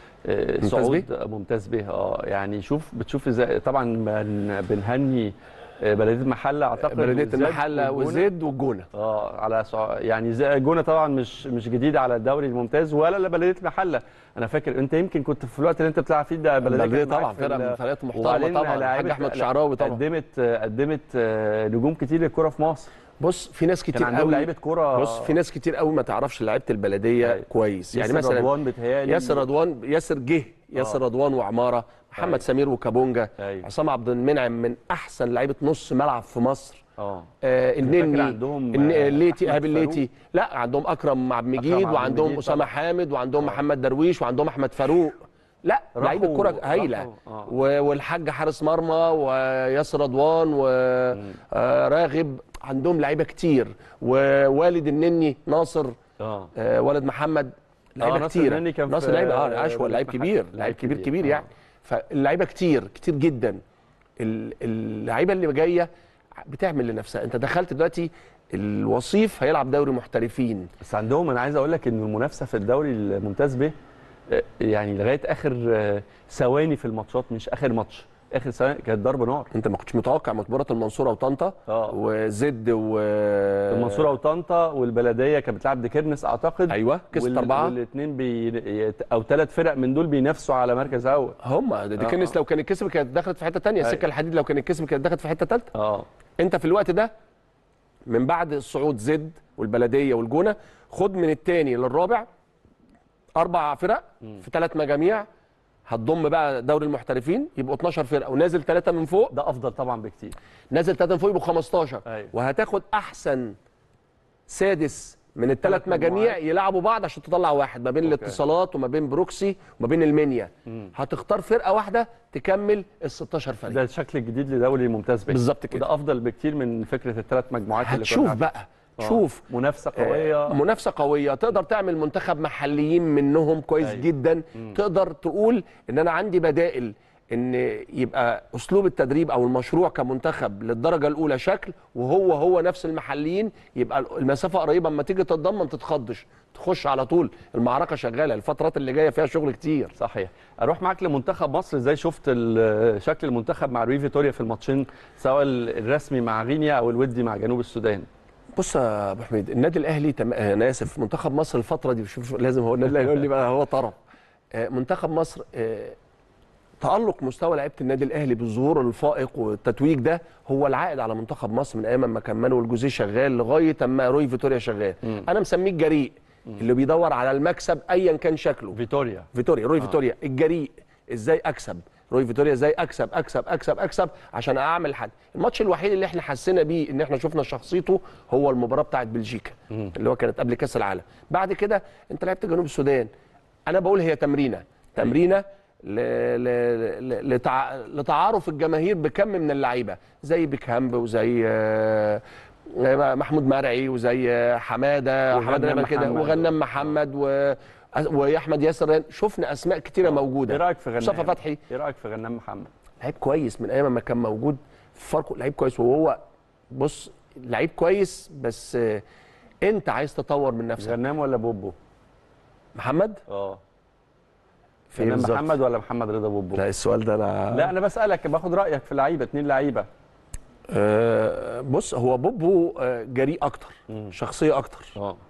صعود ممتاز به. يعني بتشوف ازاي؟ طبعا بنهني بلديه المحله، اعتقد بلديه المحله والزد والجونه. على يعني الجونه طبعا مش جديده على الدوري الممتاز ولا بلديه المحله. انا فاكر انت يمكن كنت في الوقت اللي انت بتلعب فيه ده بلديه طبعا فرقه من فرقات محترمه طبعا. الحاج احمد الشعراوي طبعا قدمت نجوم كتير للكره في مصر. بص في ناس كتير قوي لعيبه كوره. بص في ناس كتير قوي ما تعرفش لعيبه البلديه كويس. يعني مثلا رضوان بتهيالي ياسر جه ياسر رضوان وعماره، محمد سمير وكابونجا، عصام عبد المنعم من احسن لعيبه نص ملعب في مصر. النني عندهم الليتي، ايهاب الليتي، لا عندهم اكرم عبد المجيد، وعندهم اسامه حامد، وعندهم محمد درويش، وعندهم احمد فاروق. لا لعيبه كره هايله. والحاج حارس مرمى، وياسر رضوان، وراغب، عندهم لعيبه كتير، ووالد النني ناصر، ولد محمد، لعيبه كتير. ناصر لعيبه اشول، لعيب كبير، لعيب كبير يعني. فاللعيبه كتير جدا. اللعيبه اللي جايه بتعمل لنفسها. انت دخلت دلوقتي الوصيف هيلعب دوري محترفين، بس عندهم انا عايز اقول لك ان المنافسه في الدوري الممتاز به يعني لغايه اخر ثواني في الماتشات، مش اخر ماتش، اخر ثواني كانت ضرب نار. انت ما كنتش متوقع مباراه المنصوره وطنطا وزد المنصوره وطنطا والبلديه كانت بتلعب ديكيرنس اعتقد. ايوه كسبت 4. والاثنين او 3 فرق من دول بينافسوا على مركز اول. هم ديكيرنس لو كانت كسب كانت دخلت في حته ثانيه. السكه الحديد لو كانت كسب كانت دخلت في حته ثالثه. انت في الوقت ده من بعد الصعود زد والبلديه والجونه، خد من الثاني للرابع 4 فرق في 3 مجاميع، هتضم بقى دوري المحترفين يبقوا 12 فرقه، ونازل 3 من فوق. ده افضل طبعا بكتير. نازل 3 من فوق يبقوا 15. وهتاخد احسن سادس من ال3 مجاميع يلعبوا بعض عشان تطلع واحد ما بين الاتصالات وما بين بروكسي وما بين المنيا. هتختار فرقه واحده تكمل ال16 فريق. ده الشكل الجديد لدوري ممتاز بالظبط كده. وده افضل بكتير من فكره ال3 مجموعات اللي هتشوف بقى. شوف منافسه قويه. منافسه قويه، تقدر تعمل منتخب محليين منهم كويس جدا. تقدر تقول ان انا عندي بدائل، ان يبقى اسلوب التدريب او المشروع كمنتخب للدرجه الاولى شكل، وهو نفس المحليين، يبقى المسافه قريبه، اما تيجي تتضمن ما تتخضش، تخش على طول. المعركه شغاله، الفترات اللي جايه فيها شغل كتير. صحيح. اروح معاك لمنتخب مصر، ازاي شفت شكل المنتخب مع روي فيتوريا في الماتشين، سواء الرسمي مع غينيا او الودي مع جنوب السودان؟ بص يا ابو حميد، النادي الاهلي انا اسف، منتخب مصر الفتره دي شوف لازم هو النادي الاهلي يقول لي بقى هو طرف. منتخب مصر تألق مستوى لعيبه النادي الاهلي بالظهور الفائق والتتويج ده هو العائد على منتخب مصر من ايام ما كان مانويل جوزيه شغال لغايه اما روي فيتوريا شغال. انا مسميه الجريء اللي بيدور على المكسب ايا كان شكله. روي فيتوريا الجريء. ازاي اكسب؟ روي فيتوريا ازاي اكسب عشان اعمل حد. الماتش الوحيد اللي احنا حسينا بيه ان احنا شفنا شخصيته هو المباراه بتاعت بلجيكا اللي هو كانت قبل كاس العالم. بعد كده انت لعبت جنوب السودان. انا بقول هي تمرينه لتعارف الجماهير بكم من اللعيبه، زي بيكهامب وزي محمود مرعي وزي حماده كده، وغنام محمد واحمد ياسر. شفنا اسماء كتيره موجوده. ايه رايك في غنام؟ مصطفى فتحي. ايه رايك في غنام محمد؟ لعيب كويس من ايام ما كان موجود في فاركو، لعيب كويس. وهو بص لعيب كويس، بس انت عايز تطور من نفسك. غنام ولا بوبو؟ محمد؟ غنام محمد ولا محمد رضا بوبو؟ لا السؤال ده انا بسالك، باخد رايك في لعيبه، 2 لعيبه. بص هو بوبو جريء اكتر، شخصيه اكتر.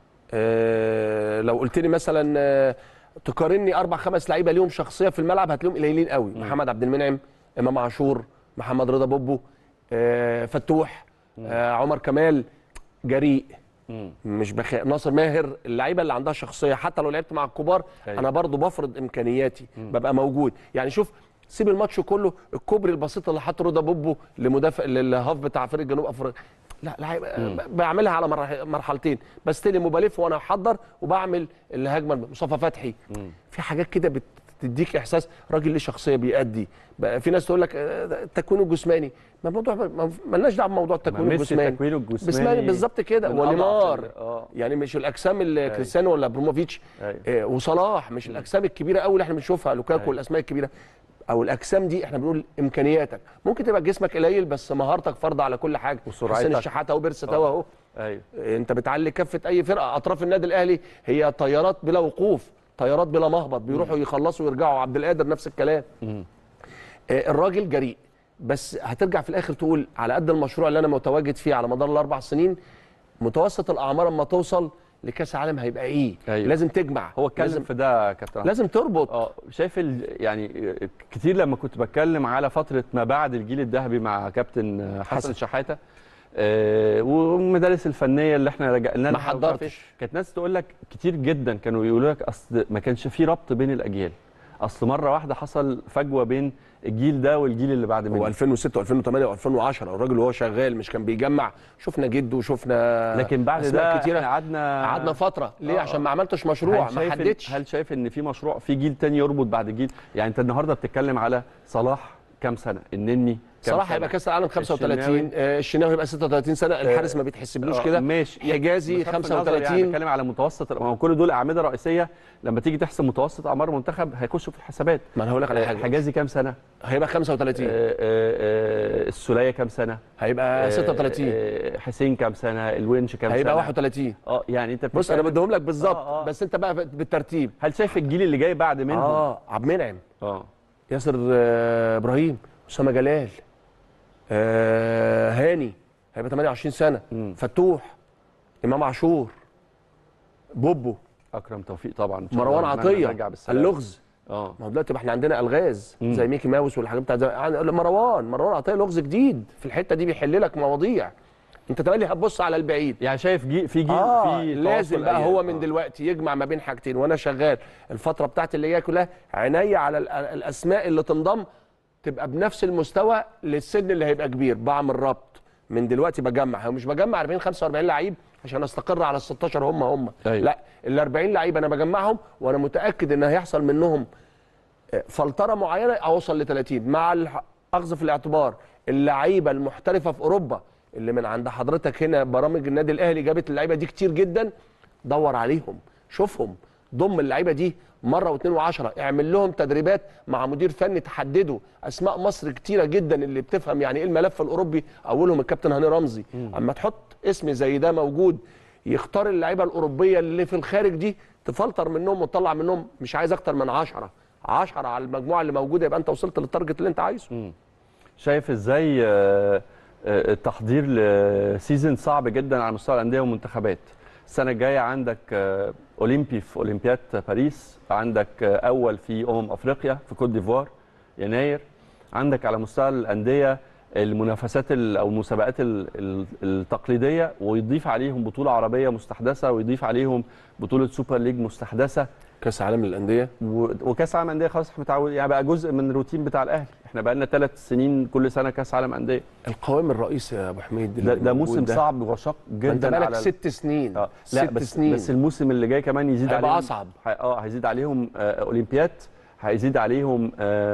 لو قلت لي مثلا تقارني 4-5 لعيبه ليهم شخصيه في الملعب هتلاقيهم قليلين قوي. محمد عبد المنعم، امام عاشور، محمد رضا بوبو، فتوح، عمر كمال، جريء، مش ناصر ماهر. اللعيبه اللي عندها شخصيه حتى لو لعبت مع الكبار انا برضو بفرض امكانياتي، ببقى موجود. يعني شوف، سيب الماتش كله، الكوبري البسيط اللي حط رضا بوبو لمدافع للهاف بتاع فريق جنوب افريقيا، لا لعيب بعملها على مرحلتين، بستلم وبلف وانا احضر وبعمل الهجمه. مصطفى فتحي في حاجات كده بتديك احساس راجل ليه شخصيه بيأدي. في ناس تقول لك التكوين الجسماني، ما الموضوع مالناش دعوه بموضوع التكوين الجسماني بالظبط كده. ونيمار يعني مش الاجسام اللي كريستيانو ولا ابراهيموفيتش وصلاح، مش الاجسام الكبيره قوي اللي احنا بنشوفها، لوكاكو والاسماء الكبيره او الاجسام دي. احنا بنقول امكانياتك، ممكن تبقى جسمك قليل بس مهارتك فرض على كل حاجه. حسين الشحات اهو، بيرسي تاو اهو. انت بتعلي كفه اي فرقه. اطراف النادي الاهلي هي طيارات بلا وقوف، طيارات بلا مهبط، بيروحوا يخلصوا ويرجعوا. عبد القادر نفس الكلام. الراجل جريء، بس هترجع في الاخر تقول على قد المشروع اللي انا متواجد فيه على مدار ال4 سنين، متوسط الاعمار اما توصل لكاس العالم هيبقى ايه؟ لازم تجمع. هو اتكلم في ده كابتن، لازم تربط. شايف يعني كتير لما كنت بتكلم على فتره ما بعد الجيل الذهبي مع كابتن حسن شحاته والمدارس الفنيه اللي احنا رجعنا ما حضرتش، كانت ناس تقول لك كتير جدا كانوا يقولوا لك اصل ما كانش في ربط بين الاجيال. اصل مره واحده حصل فجوه بين الجيل ده والجيل اللي بعد منه. هو 2006 و2008 و2010 الراجل وهو شغال مش كان بيجمع، شفنا جده وشفنا لكن بعد أسماء ده كتيرة. قعدنا فتره ليه؟ عشان ما عملتش مشروع، ما حددتش. هل شايف ان في مشروع في جيل تاني يربط بعد جيل؟ يعني انت النهارده بتتكلم على صلاح كام سنه، النني صلاح هيبقى كاس العالم 35، الشناوي هيبقى 36 سنه، الحارس ما بيتحسبلوش كده، ماشي. حجازي 35. يعني بنتكلم على متوسط، ما هو كل دول اعمده رئيسيه، لما تيجي تحسب متوسط اعمار منتخب هيخشوا في الحسابات. ما انا هقول لك على حاجه، حجازي كام سنه؟ هيبقى 35. السوليه كام سنه؟ هيبقى 36. حسين كام سنه؟ الونش كام سنه؟ هيبقى 31. يعني انت بص انا بديهم لك بالظبط، بس انت بقى بالترتيب. هل شايف الجيل اللي جاي بعد منهم؟ عبد المنعم، ياسر ابراهيم، اسامه جلال، هاني هيبقى 28 سنه، فتوح، امام عاشور، بوبو، اكرم توفيق طبعا، مروان عطيه، اللغز. ما هو دلوقتي احنا عندنا الغاز زي ميكي ماوس والحاجات بتاعت مروان عطيه، لغز جديد في الحته دي، بيحل لك مواضيع. انت تملي هتبص على البعيد، يعني شايف في جيل في لازم بقى هو من دلوقتي يجمع ما بين حاجتين. وانا شغال الفتره بتاعتي اللي جايه كلها عينيا على الاسماء اللي تنضم تبقى بنفس المستوى للسن اللي هيبقى كبير. بعمل ربط من دلوقتي، بجمع، مش بجمع 40 45 لعيب عشان استقر على ال 16 هم. أيوة. لا، ال 40 لعيب انا بجمعهم وانا متاكد ان هيحصل منهم فلتره معينه اوصل ل 30، مع اخذ في الاعتبار اللعيبه المحترفه في اوروبا اللي من عند حضرتك هنا. برامج النادي الاهلي جابت اللعيبه دي كتير جدا، دور عليهم، شوفهم، ضم اللعيبه دي مره واثنين وعشرة، اعمل لهم تدريبات مع مدير فني، تحددوا اسماء مصر كتيره جدا اللي بتفهم يعني ايه الملف الاوروبي، اولهم الكابتن هاني رمزي. اما تحط اسم زي ده موجود يختار اللعيبه الاوروبيه اللي في الخارج دي، تفلتر منهم وتطلع منهم، مش عايز اكتر من 10 على المجموعه اللي موجوده، يبقى انت وصلت للتارجت اللي انت عايزه. شايف ازاي التحضير لسيزون صعب جدا على مستوى الانديه والمنتخبات؟ السنه الجايه عندك اولمبي في اولمبياد باريس، عندك اول في افريقيا في كوت ديفوار يناير، عندك على مستوى الانديه المنافسات او المسابقات التقليديه، ويضيف عليهم بطوله عربيه مستحدثه، ويضيف عليهم بطوله سوبر ليج مستحدثه، كاس عالم للانديه، وكاس عالم انديه. خلاص احنا متعود، يعني بقى جزء من الروتين بتاع الاهلي، احنا بقى لنا 3 سنين كل سنه كاس عالم انديه. القوام الرئيسي يا ابو حميد ده موسم صعب وشاق جدا. انت بقالك 6 سنين. لا 6 سنين بس الموسم اللي جاي كمان يزيد عليهم، هيبقى اصعب. هيزيد عليهم اولمبياد، هيزيد عليهم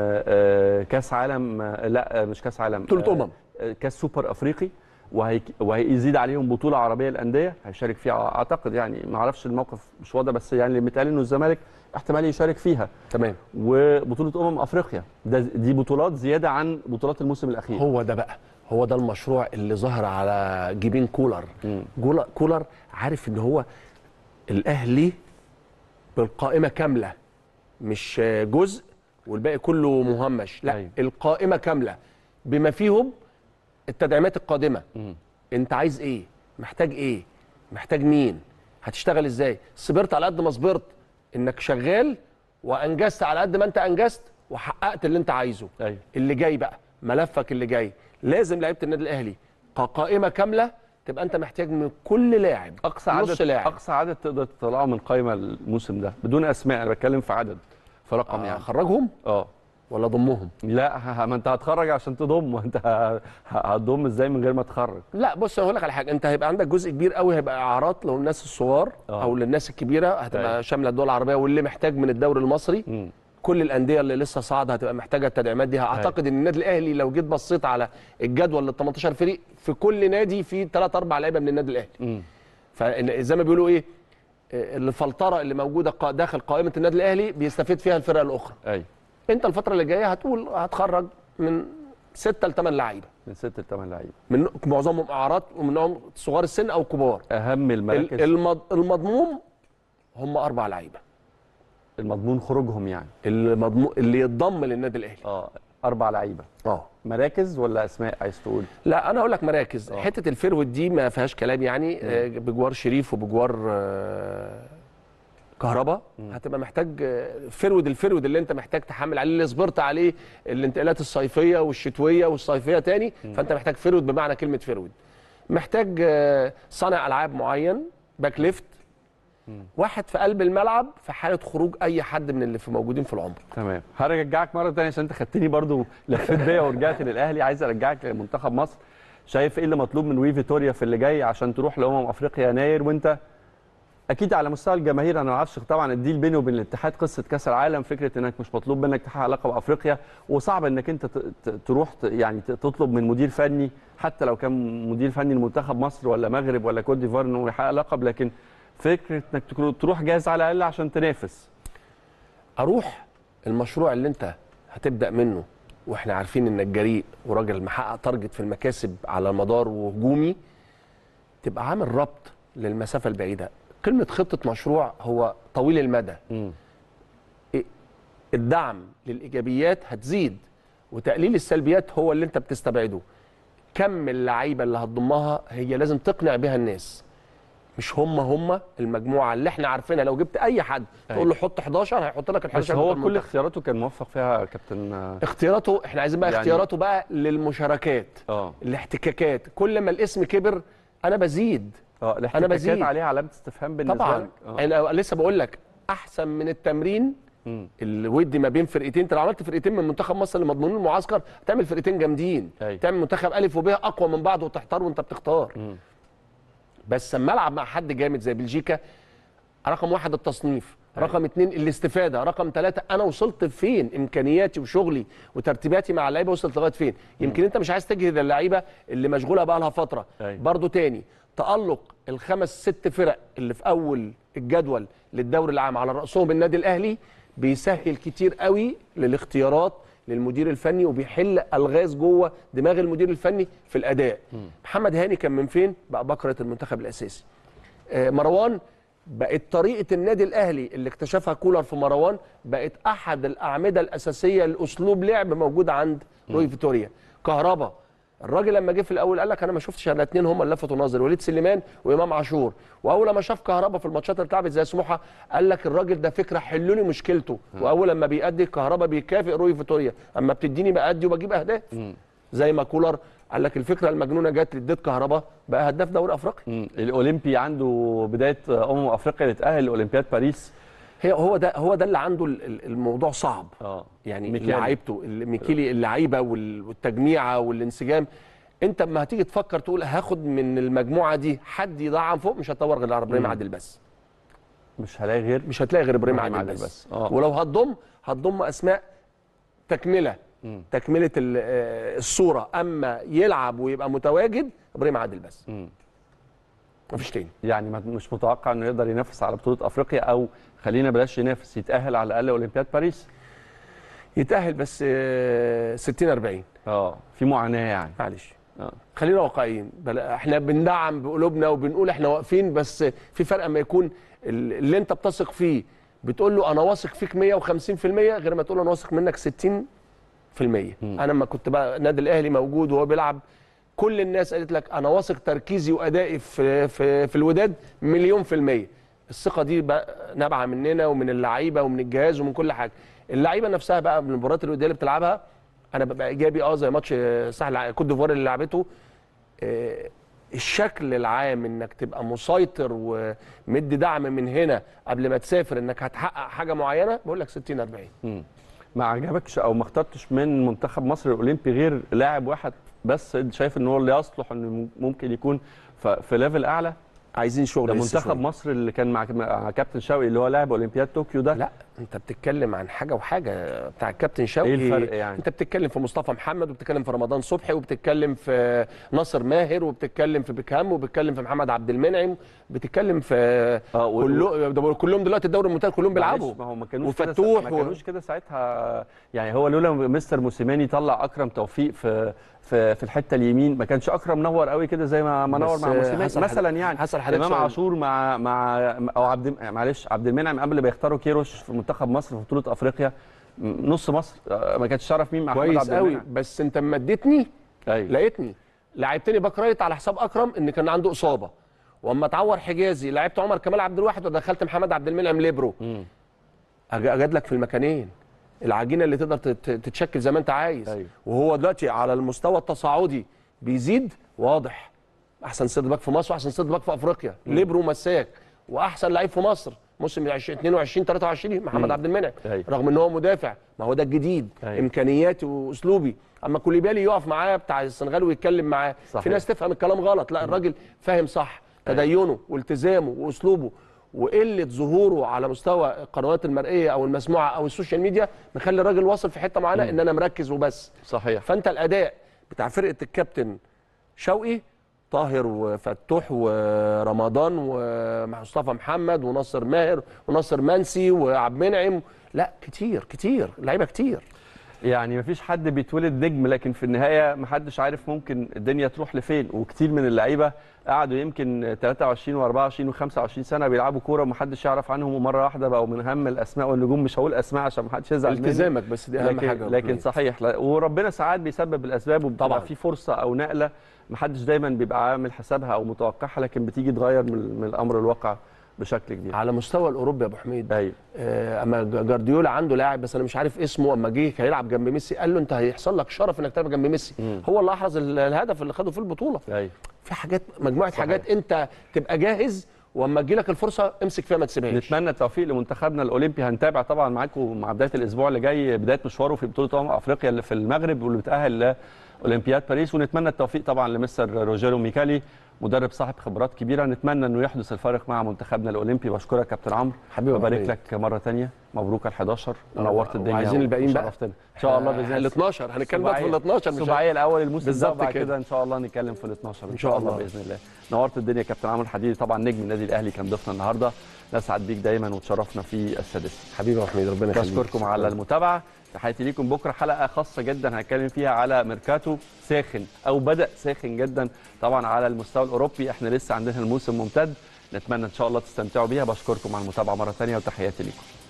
كاس عالم، لا مش كاس عالم، بطوله كاس سوبر افريقي، وهيزيد عليهم بطوله عربيه للانديه هيشارك فيها اعتقد، يعني ما اعرفش الموقف مش واضح، بس يعني اللي متقال انه الزمالك احتمال يشارك فيها. تمام. وبطوله افريقيا، دي بطولات زياده عن بطولات الموسم الاخير. هو ده المشروع اللي ظهر على جيبين كولر. كولر عارف ان هو الاهلي بالقائمه كامله، مش جزء والباقي كله مهمش، لا. أيوة. القائمه كامله بما فيهم التدعيمات القادمه. انت عايز ايه؟ محتاج ايه؟ محتاج مين؟ هتشتغل ازاي؟ صبرت على قد ما صبرت انك شغال، وانجزت على قد ما انت انجزت وحققت اللي انت عايزه. أيوة. اللي جاي بقى ملفك اللي جاي، لازم لعيبه النادي الاهلي كقائمه كامله تبقى انت محتاج من كل لاعب اقصى عدد تقدر تطلعه من قائمه الموسم ده بدون اسماء، انا بتكلم في عدد، في رقم. يعني خرجهم ولا ضمهم؟ لا، ما انت هتخرج عشان تضم، وانت هتضم ازاي من غير ما تخرج؟ لا بص انا هقول لك على حاجه، انت هيبقى عندك جزء كبير قوي هيبقى اعارات لو الناس الصغار او للناس الكبيره، هتبقى شامله الدول العربيه واللي محتاج من الدوري المصري. كل الانديه اللي لسه صاعده هتبقى محتاجه التدعيمات دي. اعتقد ان النادي الاهلي لو جيت بصيت على الجدول ال 18 فريق، في كل نادي فيه 3 4 لعيبه من النادي الاهلي. فزي ما بيقولوا ايه، الفلتره اللي موجوده داخل قائمه النادي الاهلي بيستفيد فيها الفرق الاخرى. ايوه. انت الفتره اللي جايه هتقول هتخرج من 6 ل 8 لعيبه، من 6 ل 8 لعيبه، من معظمهم اعارات ومنهم صغار السن او كبار. اهم المراكز المضموم هم 4 لعيبه، المضمون خروجهم، يعني المضمون اللي يتضم للنادي الاهلي 4 لعيبه. مراكز ولا اسماء عايز تقول؟ لا انا اقول لك مراكز. حته الفيرود دي ما فيهاش كلام، يعني بجوار شريف وبجوار كهربا هتبقى محتاج الفيرود اللي انت محتاج تحمل عليه، اللي صبرت عليه الانتقالات الصيفيه والشتويه والصيفيه تاني. فانت محتاج فيرود بمعنى كلمه فيرود. محتاج صانع العاب معين، باك ليفت، واحد في قلب الملعب في حاله خروج اي حد من اللي في موجودين في العمر. تمام. هرجعك مره ثانيه عشان انت خدتني برضو لفيت بيا ورجعت للاهلي. عايز ارجعك لمنتخب مصر. شايف ايه اللي مطلوب من وي فيتوريا في اللي جاي عشان تروح افريقيا يناير؟ وانت اكيد على مستوى الجماهير، انا ما اعرفش طبعا الديل بينه وبين الاتحاد قصه كاس العالم، فكره انك مش مطلوب منك تحقق لقب افريقيا، وصعب انك انت تروح يعني تطلب من مدير فني حتى لو كان مدير فني لمنتخب مصر ولا مغرب ولا كوت ديفوار انه يحقق لقب، لكن فكره انك تروح جاهز على الاقل عشان تنافس. اروح المشروع اللي انت هتبدا منه واحنا عارفين انك جريء وراجل محقق تارجت في المكاسب على المدار وهجومي، تبقى عامل ربط للمسافه البعيده. كلمه خطه مشروع هو طويل المدى. الدعم للايجابيات هتزيد وتقليل السلبيات هو اللي انت بتستبعده. كم اللعيبه اللي هتضمها هي لازم تقنع بها الناس، مش هم المجموعه اللي احنا عارفينها. لو جبت اي حد تقول له حط 11 هيحط لك ال 11. بس هو كل اختياراته كان موفق فيها كابتن. اختياراته احنا عايزين بقى يعني اختياراته بقى للمشاركات، الاحتكاكات. كل ما الاسم كبر انا بزيد. الاحتكاكات عليها علامه استفهام بالنسبه طبعا لك. انا لسه بقول لك احسن من التمرين الودي ما بين فرقتين. انت لو عملت فرقتين من منتخب مصر اللي مضمونين المعسكر تعمل فرقتين جامدين، تعمل منتخب الف وب اقوى من بعض وتحتار وانت بتختار. بس لما العب مع حد جامد زي بلجيكا، رقم 1 التصنيف، رقم 2 الاستفاده، رقم 3 انا وصلت فين، امكانياتي وشغلي وترتيباتي مع اللعيبه وصلت لغايه فين. يمكن انت مش عايز تجهد اللعيبه اللي مشغوله بقى لها فتره. برضو تاني تألق الخمس 6 فرق اللي في اول الجدول للدوري العام على راسهم النادي الاهلي بيسهل كتير قوي للاختيارات للمدير الفني وبيحل الغاز جوه دماغ المدير الفني في الاداء. محمد هاني كان من فين؟ بقى بكره المنتخب الاساسي. مروان بقت طريقه النادي الاهلي اللي اكتشفها كولر في مروان بقت احد الاعمده الاساسيه لاسلوب لعب موجود عند روي فيتوريا. كهربا الراجل لما جه في الاول قال لك انا ما شفتش الا 2 هم اللي لفتوا نظري، وليد سليمان وامام عاشور. واول لما شاف كهربا في الماتشات اللي اتلعبت زي سموحه قال لك الراجل ده فكره حلوا لي مشكلته. واول لما بيأدي كهربا بيكافئ روي فيتوريا، اما بتديني بأدي وبجيب اهداف. زي ما كولر قال لك الفكره المجنونه جت اديت كهربا بقى هداف دوري افريقيا. الاولمبي عنده بدايه افريقيا اللي اتاهل لاولمبياد باريس. هو ده اللي عنده الموضوع صعب. يعني لعيبته ميكيلي اللعيبه والتجميعه والانسجام. انت اما هتيجي تفكر تقول هاخد من المجموعه دي حد يضعم فوق، مش هتدور غير على ابراهيم عادل بس. مش هتلاقي غير ابراهيم عادل بس. ولو هتضم اسماء تكمله الصوره، اما يلعب ويبقى متواجد ابراهيم عادل بس. مفيش تاني. يعني مش متوقع انه يقدر ينافس على بطوله افريقيا، او خلينا بلاش ينافس، يتاهل على الاقل اولمبياد باريس. يتاهل بس 60-40. في معاناه يعني. معلش خلينا واقعيين. احنا بندعم بقلوبنا وبنقول احنا واقفين، بس في فرق اما يكون اللي انت بتثق فيه بتقول له انا واثق فيك 150% غير ما تقول له انا واثق منك 60%. انا لما كنت بقى النادي الاهلي موجود وهو بيلعب كل الناس قالت لك انا واثق تركيزي وادائي في الوداد 1,000,000%. الثقه دي بقى نابعه مننا ومن اللعيبه ومن الجهاز ومن كل حاجه. اللعيبه نفسها بقى من المباريات الوديه اللي بتلعبها انا ببقى ايجابي. زي ماتش ساحل كوت ديفوار اللي لعبته. الشكل العام انك تبقى مسيطر ومدي دعم من هنا قبل ما تسافر انك هتحقق حاجه معينه، بقول لك 60-40. ما عجبكش او ما اخترتش من منتخب مصر الاولمبي غير لاعب واحد بس شايف ان هو اللي يصلح انه ممكن يكون في ليفل اعلى؟ عايزين شغل. ده منتخب مصر اللي كان مع كابتن شوقي اللي هو لاعب اولمبياد طوكيو ده. لا انت بتتكلم عن حاجه وحاجه. بتاع الكابتن شوقي ايه الفرق يعني؟ انت بتتكلم في مصطفى محمد وبتتكلم في رمضان صبحي وبتتكلم في ناصر ماهر وبتتكلم في بيكهام وبتتكلم في محمد عبد المنعم، بتتكلم في كلهم دلوقتي الدوري الممتاز كلهم بيلعبوا. ما هو ما كانوش كده ساعتها. يعني هو لولا مستر موسيماني طلع اكرم توفيق في الحته اليمين ما كانش اكرم نور قوي كده زي ما نور مع موسيماني مثلا. يعني امام عاشور مع او عبد المنعم قبل ما يختاروا كيروش في منتخب مصر في بطوله افريقيا نص مصر ما كانتش تعرف مين مع محمد عبد المنعم. كويس قوي. بس انت اما اديتني لقيتني لعبتني باك رايت على حساب اكرم ان كان عنده اصابه، واما اتعور حجازي لعبت عمر كمال عبد الواحد ودخلت محمد عبد المنعم ليبرو. اجاد لك في المكانين العجينه اللي تقدر تتشكل زي ما انت عايز. وهو دلوقتي على المستوى التصاعدي بيزيد واضح. احسن سيرد باك في مصر واحسن سيرد باك في افريقيا. ليبرو مساك واحسن لعيب في مصر موسم 22 23 محمد عبد المنعم، أيوة. رغم ان هو مدافع، ما هو ده الجديد. أيوة. امكانياتي واسلوبي. اما كوليبالي يقف معاه بتاع السنغال ويتكلم معاه، صحيح. في ناس تفهم الكلام غلط، لا الراجل فاهم صح. تدينه والتزامه واسلوبه وقله ظهوره على مستوى القنوات المرئيه او المسموعه او السوشيال ميديا مخلي الراجل واصل في حته معينه ان انا مركز وبس. صحيح. فانت الاداء بتاع فرقه الكابتن شوقي، طاهر وفتوح ورمضان ومصطفى محمد وناصر ماهر وناصر منسي وعبد المنعم، لا كتير لعيبه كتير. يعني مفيش حد بيتولد نجم، لكن في النهايه محدش عارف ممكن الدنيا تروح لفين، وكتير من اللعيبه قعدوا يمكن 23 و24 و25 سنه بيلعبوا كوره ومحدش يعرف عنهم، ومره واحده بقوا من اهم الاسماء والنجوم. مش هقول اسماء عشان محدش يزعل مني، التزامك بس دي اهم حاجه. لكن صحيح، وربنا ساعات بيسبب الاسباب وبتبقى طبعا في فرصه او نقله محدش دايما بيبقى عامل حسابها او متوقعها، لكن بتيجي تغير من الامر الواقع بشكل كبير. على مستوى الاوروبي يا ابو حميد. ايوه. اما جارديولا عنده لاعب بس انا مش عارف اسمه، اما جه هيلعب جنب ميسي قال له انت هيحصل لك شرف انك تلعب جنب ميسي. هو اللي احرز الهدف اللي خده في البطوله. ايوه. في حاجات، مجموعه صحيح. حاجات انت تبقى جاهز واما تجي لك الفرصه امسك فيها ما تسيبهاش. نتمنى التوفيق لمنتخبنا الاولمبي. هنتابع طبعا معاكم مع بدايه الاسبوع اللي جاي بدايه مشواره في بطوله افريقيا اللي في المغرب واللي بتاهل لاولمبياد باريس، ونتمنى التوفيق طبعا لمستر روجيرو ميكالي مدرب صاحب خبرات كبيره. نتمنى انه يحدث الفارق مع منتخبنا الاولمبي. بشكرك كابتن عمرو حبيبي، وبارك لك مره ثانيه. مبروك ال11 ونورت الدنيا وعايزين الباقيين بقى ان شاء الله باذن الله. ال12 هنتكلم بقى في ال12 السباعيه الاول الموسم بالظبط بعد كده. كده ان شاء الله نتكلم في ال12 ان شاء الله باذن الله. نورت الدنيا كابتن عمرو الحديدي، طبعا نجم النادي الاهلي كان ضيفنا النهارده. نسعد بيك دايما وتشرفنا في السادسه. حبيبي يا حميد، ربنا يخليك. بشكركم على المتابعه. تحياتي ليكم. بكره حلقه خاصه جدا هنتكلم فيها على ميركاتو ساخن او بدا ساخن جدا طبعا على المستوى الاوروبي. احنا لسه عندنا الموسم ممتد، نتمنى ان شاء الله تستمتعوا بيها. بشكركم على المتابعه مره ثانيه وتحياتي ليكم.